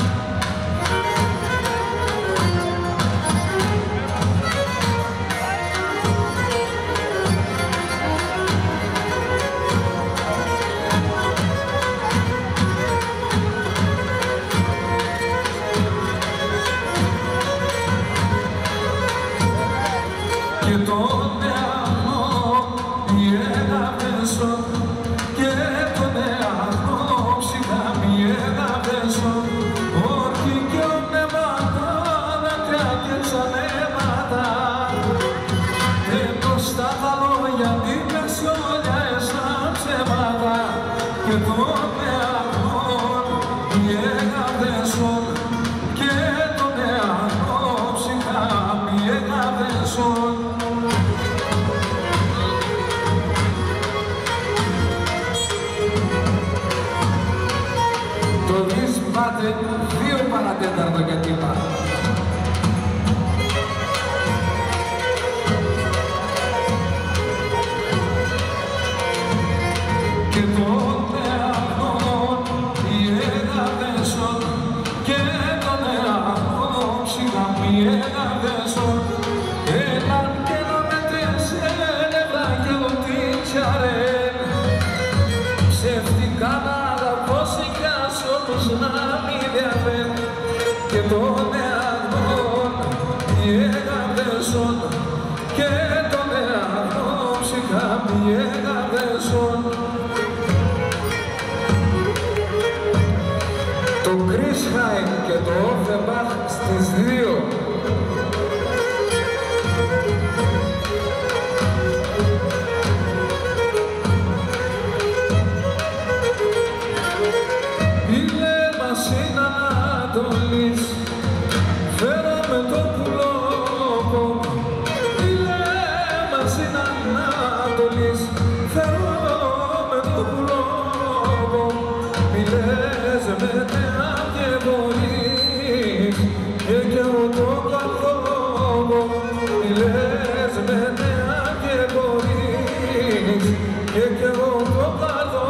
Και τον εαυτό μη έγαπεσω, και τον εαυτό ψυχά μη έγαπεσω. Όρκη και ονέματα, δάκρυα και ξανέματα. Και μπροστά τα λόγια είπες όλια εσά ψέματα. Και τον εαυτό μη έγαπεσω, και τον εαυτό ψυχά μη έγαπεσω. Το δις πάτε δύο παρατέταρτο για τύπα. Και τον εαυτό μη έγαπεσω, και τον εαυτό ψυχά μη έγαπεσω. Έναν και να μετρέσαι νεύρα και λωτήτσια ρε. Ψεύτικα να αγαπώ όμως να μην διαφέρει. Και τον εαυτό μη έγαπεσω, και τον εαυτό ψυχά μη έγαπεσω. Το Chris Hine και το Offenbach στις δύο. Φέρω με το πουλόκο, ηλέμας είναι Ανατολής. Φέρω με το πουλόκο, μιλές με νέα και μπορείς. Και κι εγώ το καλόκο, μιλές με νέα και μπορείς. Και κι εγώ το καλόκο.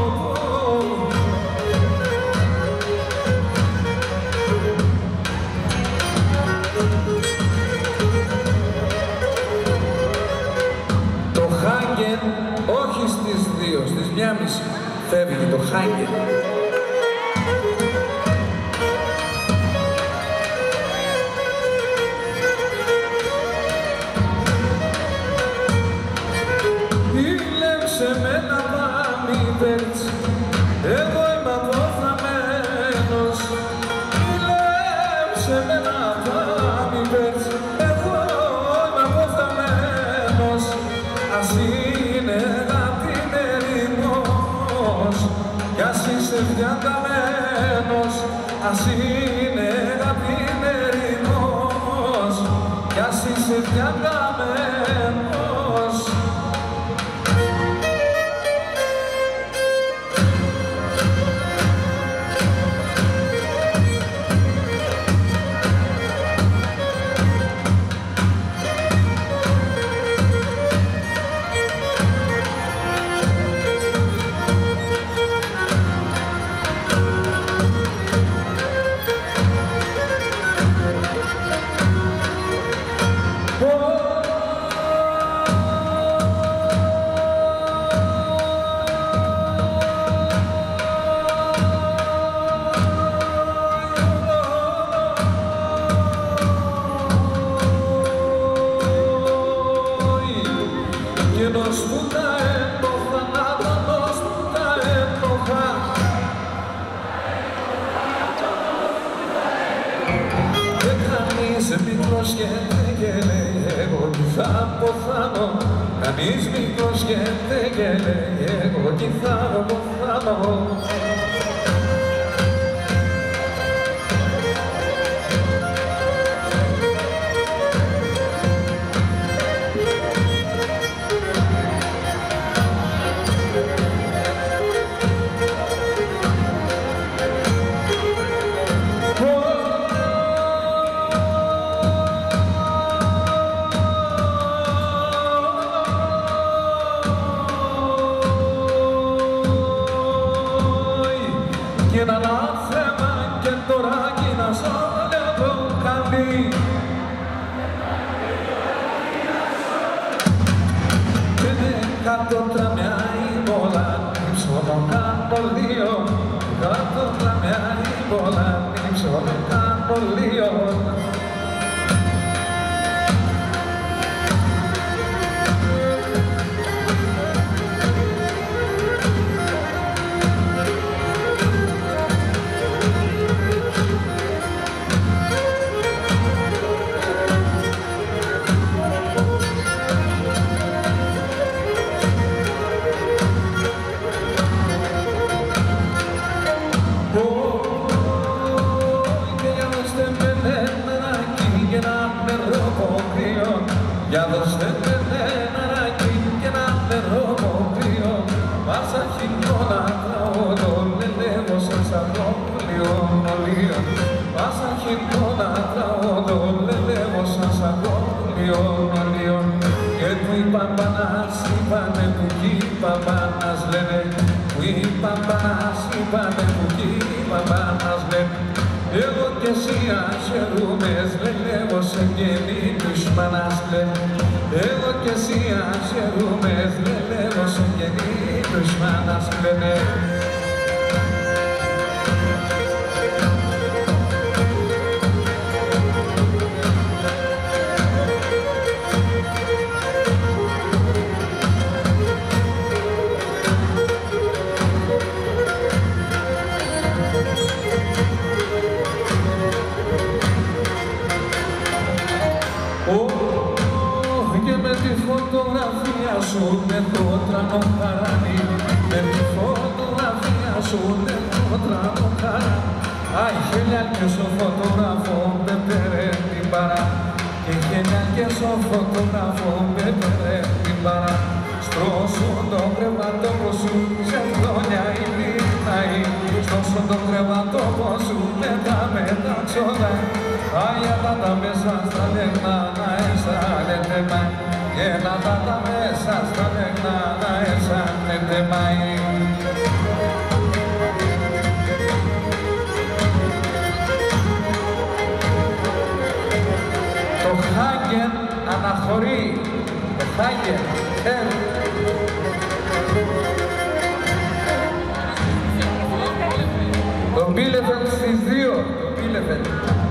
Όχι στις δύο, στις μια μισή φεύγει το Χάγκεν. Ήλεψε με ένα πάμι-πέρτς, εγώ είμαι αποθαμένος. Ήλεψε με ένα πάμι-πέρτς, εγώ είμαι αποθαμένος. Ας είναι αγάπη ερημός, κι ας είσαι διαταμένος. Ας είναι αγάπη ερημός, κι ας είσαι διαταμένος. Είσαι μικρός και και λέει εγώ τι θα ποθάνω, κανείς μη προσχέται και λέει εγώ τι θα ποθάνω. Και ένα θέμα και τώρα κι να σ' όλα το κάνει. Και δεν κάτω τραμιά η μπόλα, νύψω τον καμπολίο. Κάτω τραμιά η μπόλα, νύψω τον καμπολίο. Για δώστε με νεράκι και ένα νερό κρύο, πάσα χειμώνα τραγωδό, λελεύω σαν σαγόνιο μολύο. Πάσα χειμώνα τραγωδό, λελεύω σαν σαγόνιο μολύο. Και του οι παμπανάς είπανε που κι οι παμπανάς λένε, που οι παμπανάς είπανε που κι οι παμπανάς λένε. Εγώ κι εσύ αχαιρούμες, λελεύω σε γέννη τους μανάς λένε. Εγώ κι εσύ αχαιρούμες, λελεύω σε γέννη τους μανάς λένε. Και με τη φωτογραφία σου έχω τρανό χαράνι, με τη φωτογραφία σου έχω τρανό χαράνι. Αϊ, χέλια και στο φωτογράφο με πέρε την παρά, και χέλια και στο φωτογράφο με πέρε την παρά. Στρώσουν το κρεβατό σου σε χρόνια η νύχταη, στρώσουν το κρεβατό σου μετά μετά ξοδάει. Αϊ, αυτά τα μέσα στα λεγνά να αισθάνεται μάι, και να τα μέσα στα λεγνά να αισθάνεται μάι. Το Χάγεν αναχωρεί, το Χάγεν, ε. Το Bielefeld στις δύο, το Bielefeld.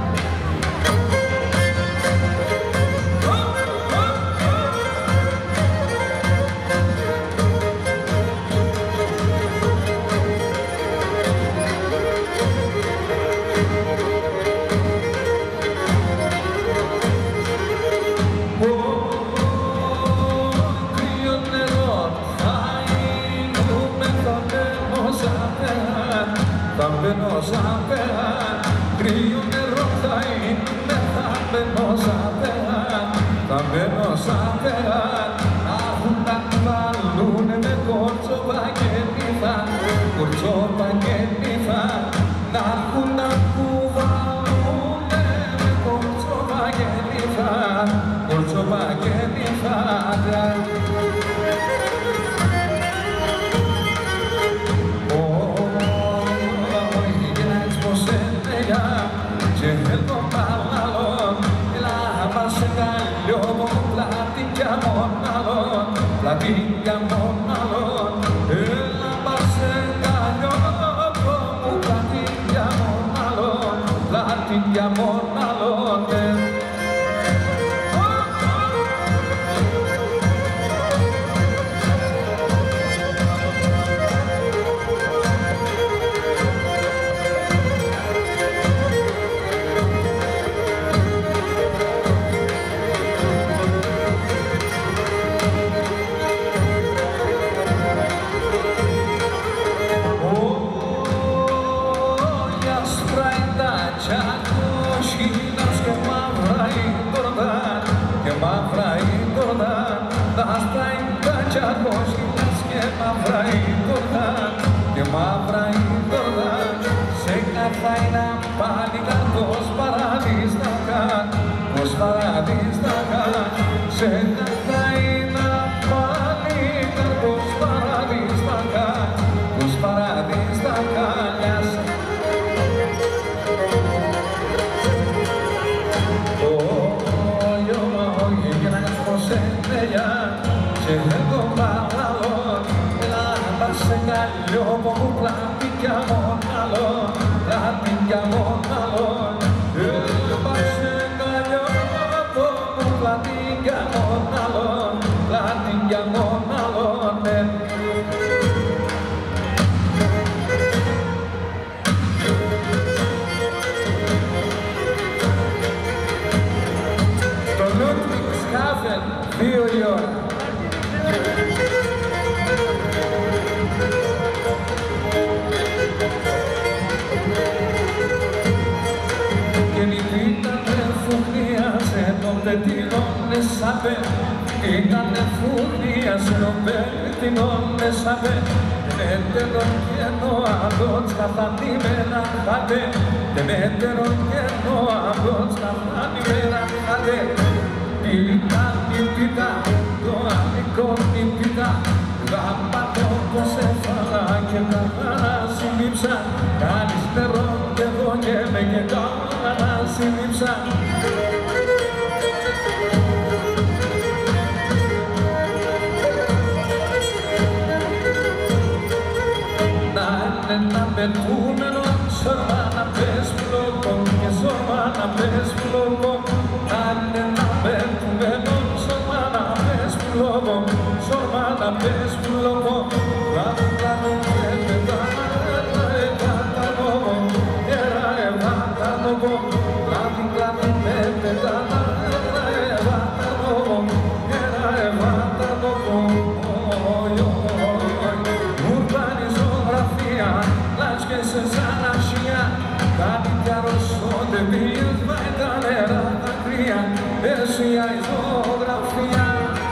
Θα μπαίνω σαν πέραν, κρύο νερό θα είναι, θα μπαίνω σαν πέραν, θα μπαίνω σαν πέραν. Να έχουν να κουβαλούνε με κόρτσοπα και νύφα, κόρτσοπα και νύφα. Να έχουν να κουβαλούνε με κόρτσοπα και νύφα, κόρτσοπα και νύφα. Και έλπω μάλλον, έλα σε καλλιό μου, πλατήκια μοναλόν, πλατήκια μοναλόν. Έλα σε καλλιό μου, πλατήκια μοναλόν, πλατήκια μοναλόν. τσακώσεις και μαύρα είδωλα και μαύρα είδωλα σε καθάινα πάλι κακός παραδείστακα πως παραδείστακα σε καθάινα πάλι κακός παραδείστακα πως παραδείστακα και εγώ παραλώ, λάμπα σε καλιό που πλάτη κι αμόναλο, πλάτη κι αμόναλο. Λάμπα σε καλιό που πλάτη κι αμόναλο, πλάτη κι αμόναλο. Το Ludwigshafen, δύο η ώρα. Τετινόνε σαπέ, ήτανε φούρνια σιωπέτινόνε σαπέ. Τενέτερον κενό αγρότς καθανήμενα χατέ, τενέτερον κενό αγρότς καθανήμενα χατέ. Πίτα, πίτα, το αμικό πίτα, γάμπατο πως έφαλα και καλά συλλήψα. Κάνεις νερό και εγώ και με και καλά συλλήψα. Ένα πετούμενο σωρμά να πες φλόγο και σωρμά να πες φλόγο. Ένα πετούμενο σωρμά να πες φλόγο, σωρμά να πες φλόγο. Λάβει πλάνο και πετάνα τα λόγο, έρα εβά τα λόγο. Λάβει πλάνο και πετάνα τα λόγο, έρα εβά τα λόγο. Και σε σαν αρχεία κάτι κι αρρωσόνται πίλμα τα νερά τα κρύα αίσια η ζωγραφία.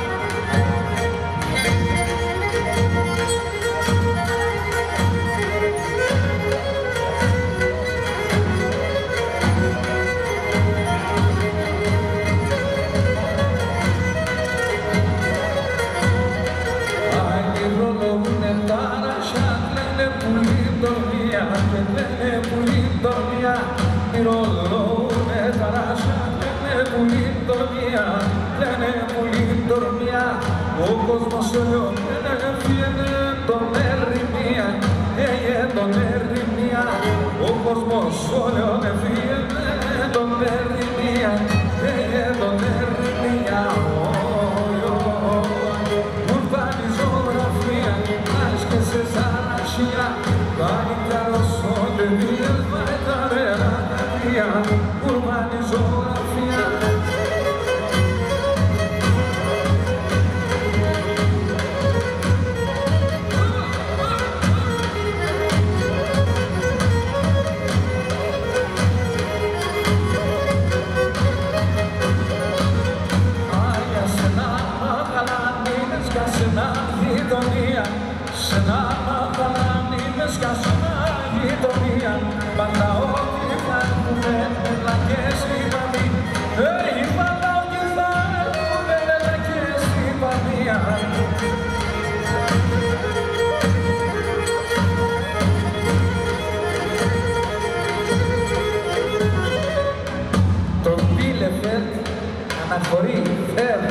Αγγελολογούνε τα ρασιά κλαίνε πουλί ντορμία και κλαίνε πουλί ντορμία. Μυρολογούνε τα ρασιά κλαίνε πουλί ντορμία, κλαίνε πουλί ντορμία. Ο κόσμος όλο έφυγε τον ερημία, έγε τον ερημία. Ο κόσμος όλο έφυγε τον ερημία, έγε τον ερημία. Ουρβάνη ζωγραφία, και σε σαρασιά, κάνει κι αρρωσόνται πίλμα τα νερά τα κρύα. Ουρβάνη ζωγραφία. Σ' ένα μαγαλάνι με σκάσουνα γειτονία. Πάντα ό,τι υπάρχουνε μελακές είπαμε. Ε, πάντα ό,τι υπάρχουνε μελακές είπαμε. Το Bielefeld αναχωρεί φέρ.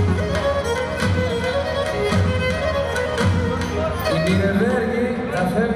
I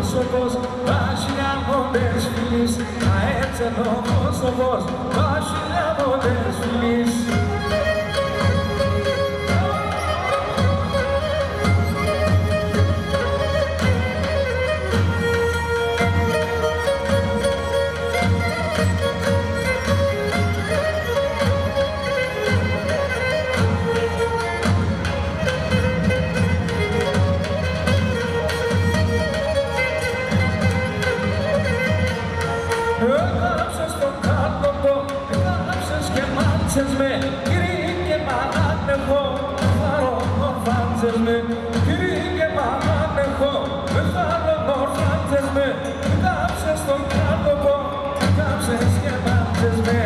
πρόσωπος, τα χιλιάδες φιλής, να έτσι ο πρόσωπος, τα χιλιάδες φιλής. Έγραψες τον κάτωπο, έγραψες και μάτσες με, κύριε και μανάνεχο, χαρομορφάντζες με, κύριε και μανάνεχο, χαρομορφάντζες με, έγραψες τον κάτωπο, έγραψες και μάτσες με.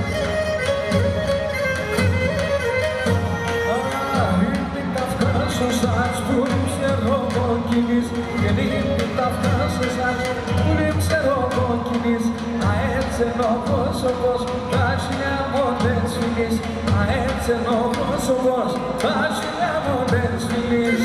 Είναι τα φτάσω σας που ξέρω κοκκινής, και είναι τα φτάσω σας που ξέρω κοκκινής, α έτσι ο πρόσωπος, τα χιλιάδες φιλής, α έτσι ο πρόσωπος, τα χιλιάδες φιλής.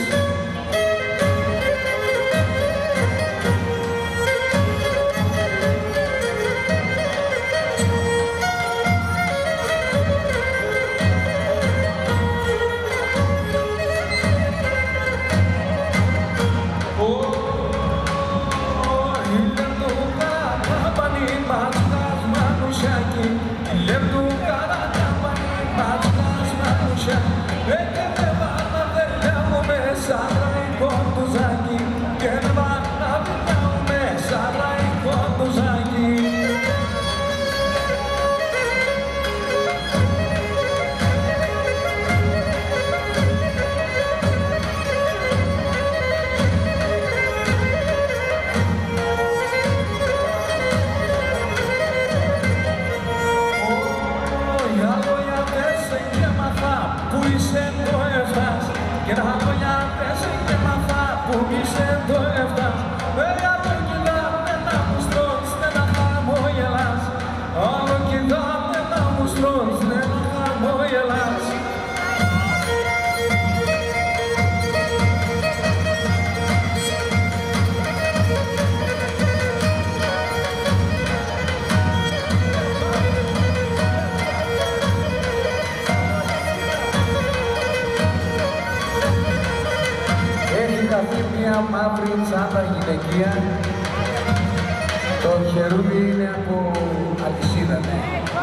Μια μαύρη τσάντα γυναικεία, το χερούλι είναι από αλυσίδα, ναι.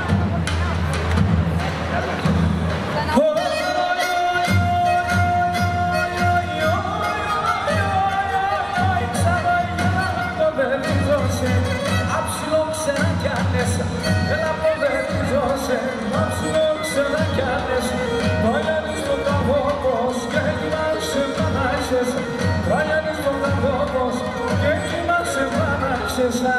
Αψιλό ξένα κι ανέσα, ένα ποδελίζωσε, αψιλό ξένα κι ανέσα, το έλενες στον καβόπος και κοιμάσαι πανάξες. Ράγιανες τον καβόπος και κοιμάσαι πανάξεσα.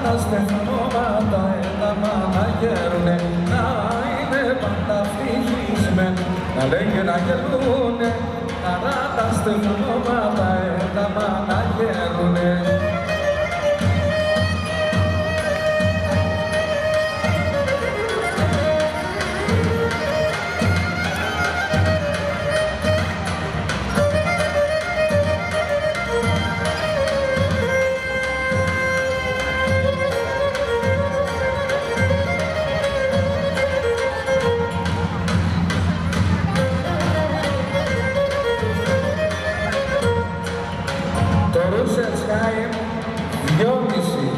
τα στεφανώματα ένταμα να γέρουνε, να είναι πάντα ευτυχισμένοι, να λέγε να γελούνε, χαρά τα στεφανώματα ένταμα να γέρουνε. δυόμιση.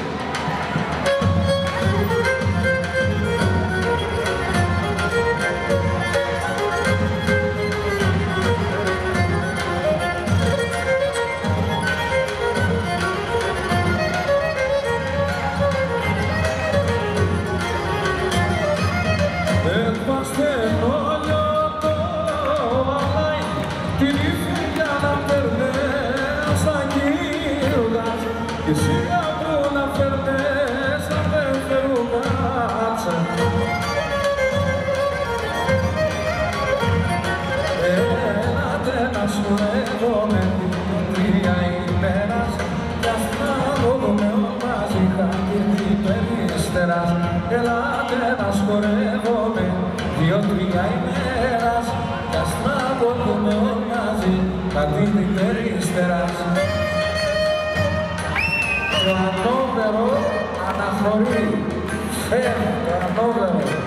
Έσπαστε όλο το αλάι, την ύφη για να περνές αγγίλας, κι εσύ από να φέρνες αν δεν φερουγάτσα. Έλατε να σου εύχομαι τρία ημέρας, κι ας να δούμε μαζί χαρτί περίστερας. Έλατε να σχορεύομαι δύο-τρία ημέρας, κι ας να δούμε μαζί χαρτί περίστερας. Το ανώβερο αναχωρεί, φέρνει το ανώβερο.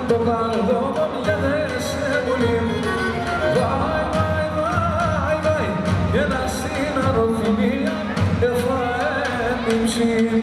το καρδό μου για δε σε πουλί. Βάι, βάι, βάι, βάι, και ένα σύναρο θυμία έφαε την ψή.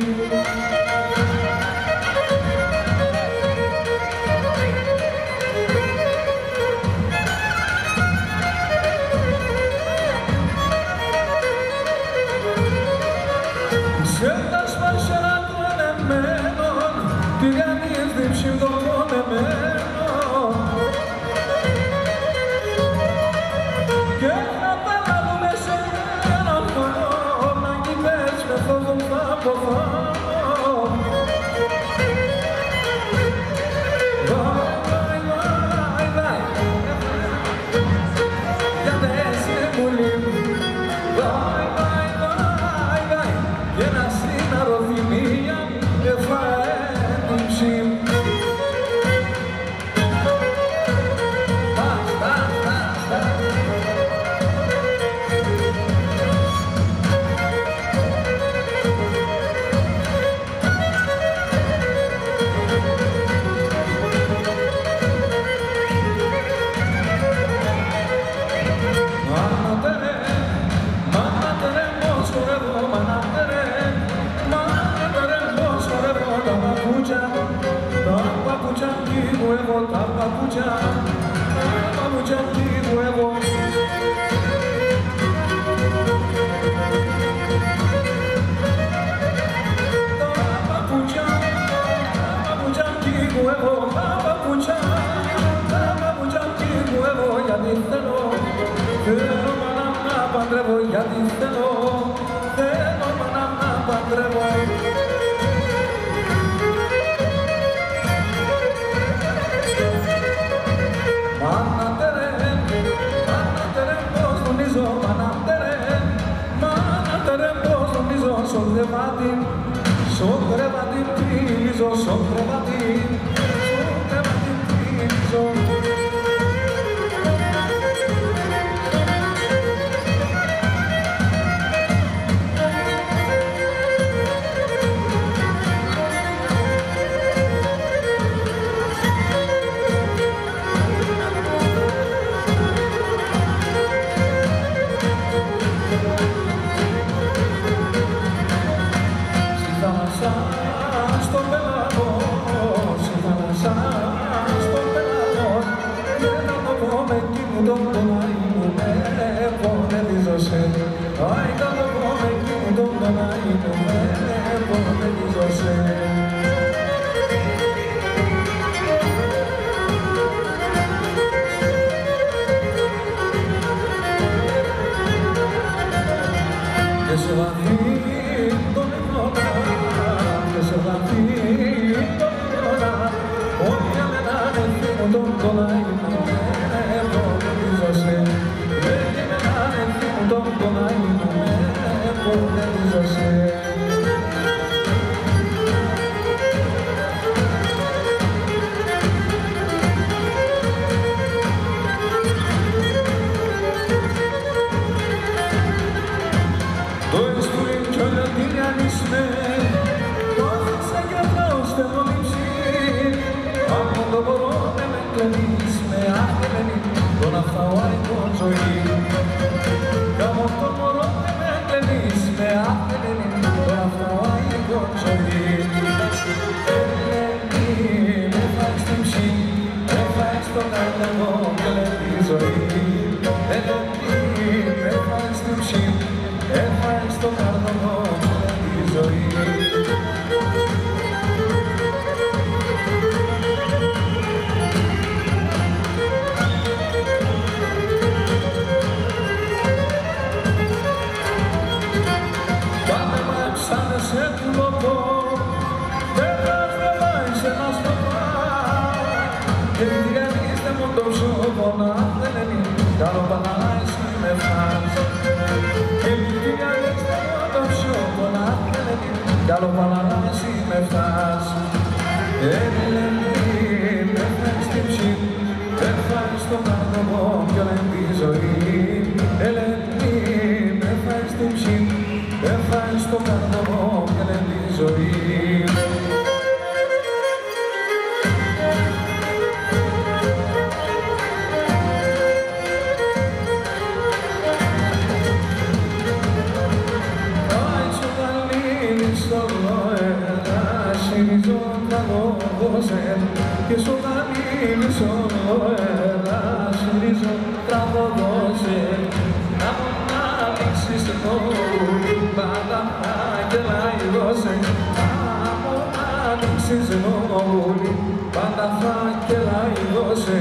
και σου θα μίλησω ένα συρίζω τραγωδόσε να μου ανάψεις το πάντα φάκελα ειδώσε να μου ανάψεις νόμουλη πάντα φάκελα ειδώσε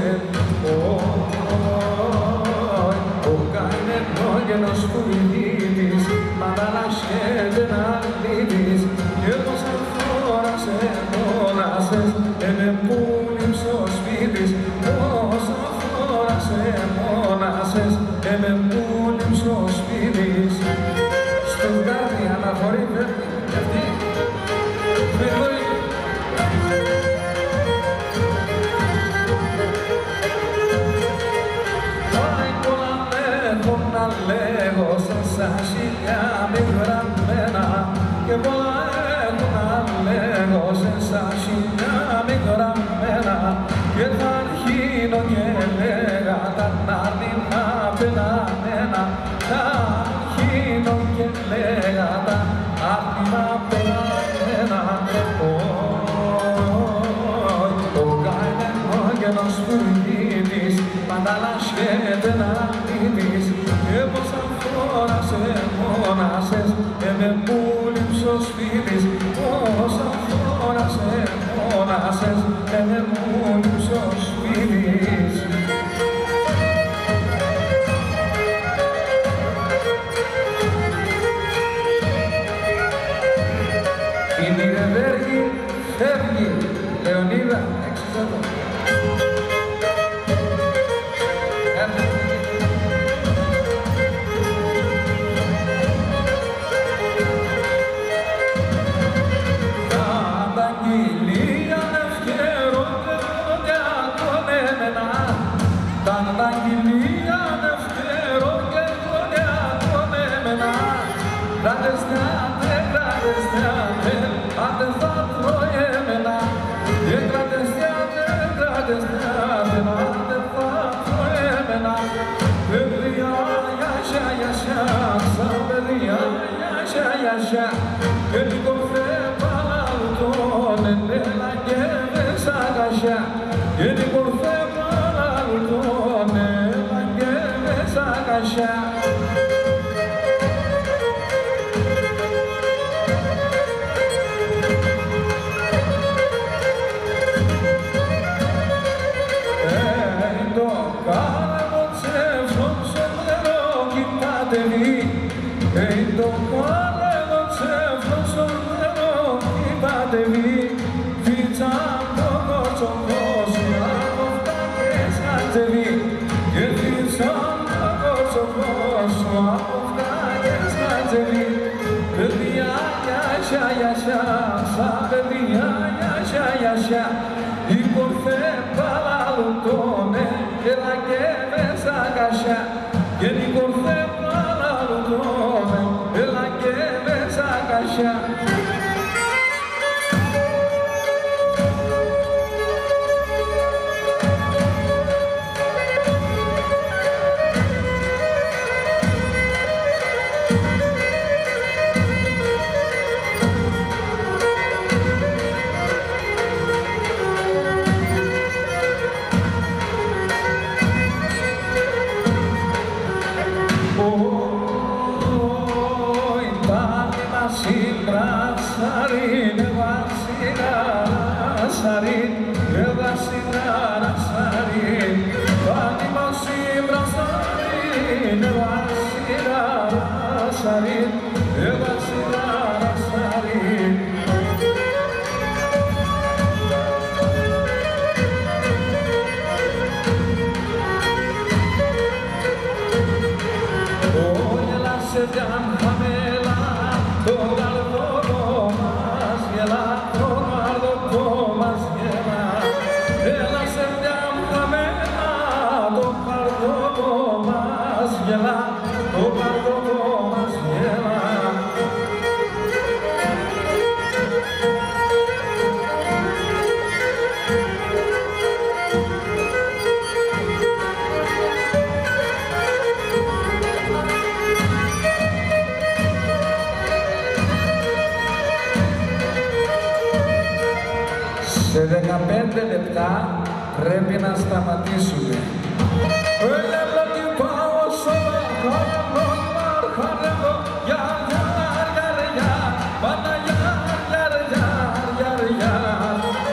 ο καημένος που ειδείς μανταλασχέται να λείπεις και πόσα φορά σε μόνασες εμέ που λείψω σπίτης πόσα φορά σε μόνασες εμέ που λείψω σπίτης στο βγάδι αναφορεί φεύγει κι αυτή φεύγει να λέγω σε σαν χιλιά μη και πολλά έχω να λέγω σε σαν χιλιά μη γραμμένα και θα αρχίνω και λέγα τα νάρτινα πεναμένα θα αρχίνω και λέγα τα νάρτινα πεναμένα ο καημένος που γίνεις μανταλασχέται να λείπεις και πόσα φορά σε μόνασες εμέ που λείψω σπίτης πόσα φορά σε μόνασες εμέ που λείψω σπίτης η Νιρεβέργη φεύγει Λεωνίδα έξω εδώ πέντε λεπτά πρέπει να σταματήσουμε. Έλα τι πάω σώμα, κάνω μαρχανεύω, για γιαρ, γιαρ, γιαρ, πάντα γιαρ, γιαρ, γιαρ, γιαρ, γιαρ.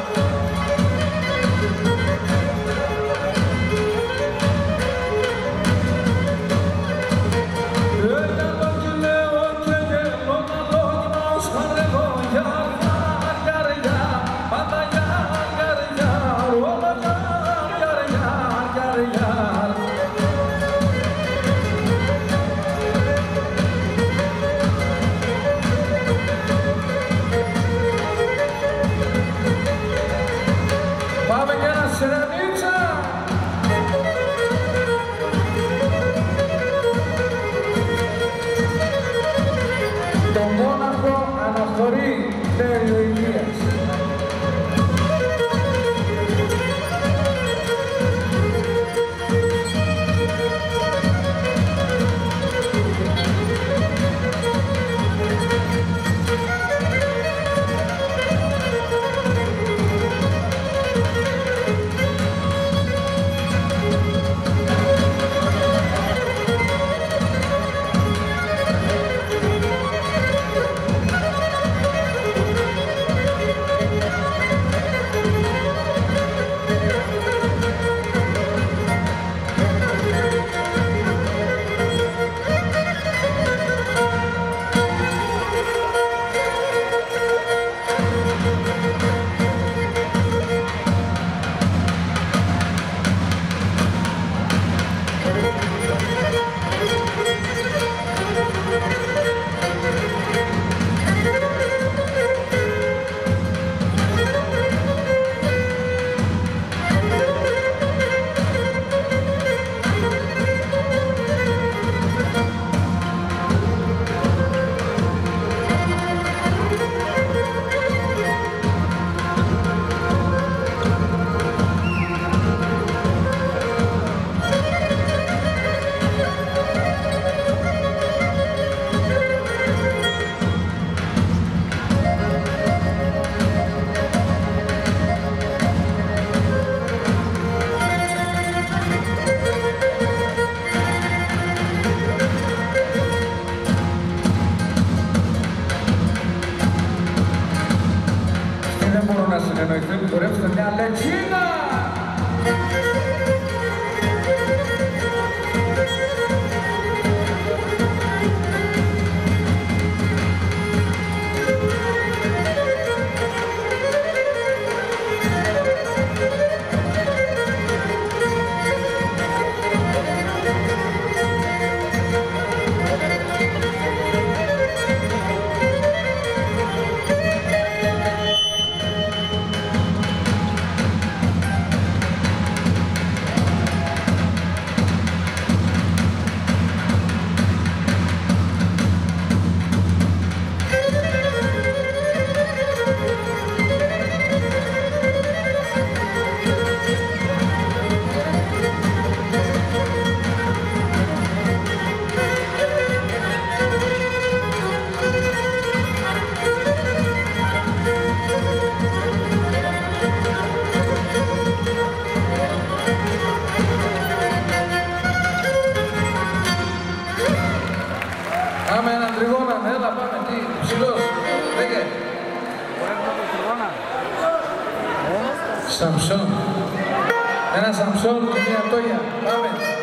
Έλα το κυλέω και γελώ τα λόγια ως χαρεύω, γιαρ, γιαρ, γιαρ, γιαρ, πάντα γιαρ, γιαρ, γιαρ, όλα γιαρ, γιαρ, γιαρ, γιαρ, γιαρ. Πάμε και ένα σιρεμίτσα! Το Μόναχο αναχωρεί, λέει ο Ηλίας. Δεν μπορώ να συνεννοηθώ, μου χορέψτε μια λετσίνα! Πάμε έναν τριγώνα, έλα πάμε, τι, ψηλός, λέγε. Σαμσόν. Ένα Σαμσόν και μια Τόγια, πάμε.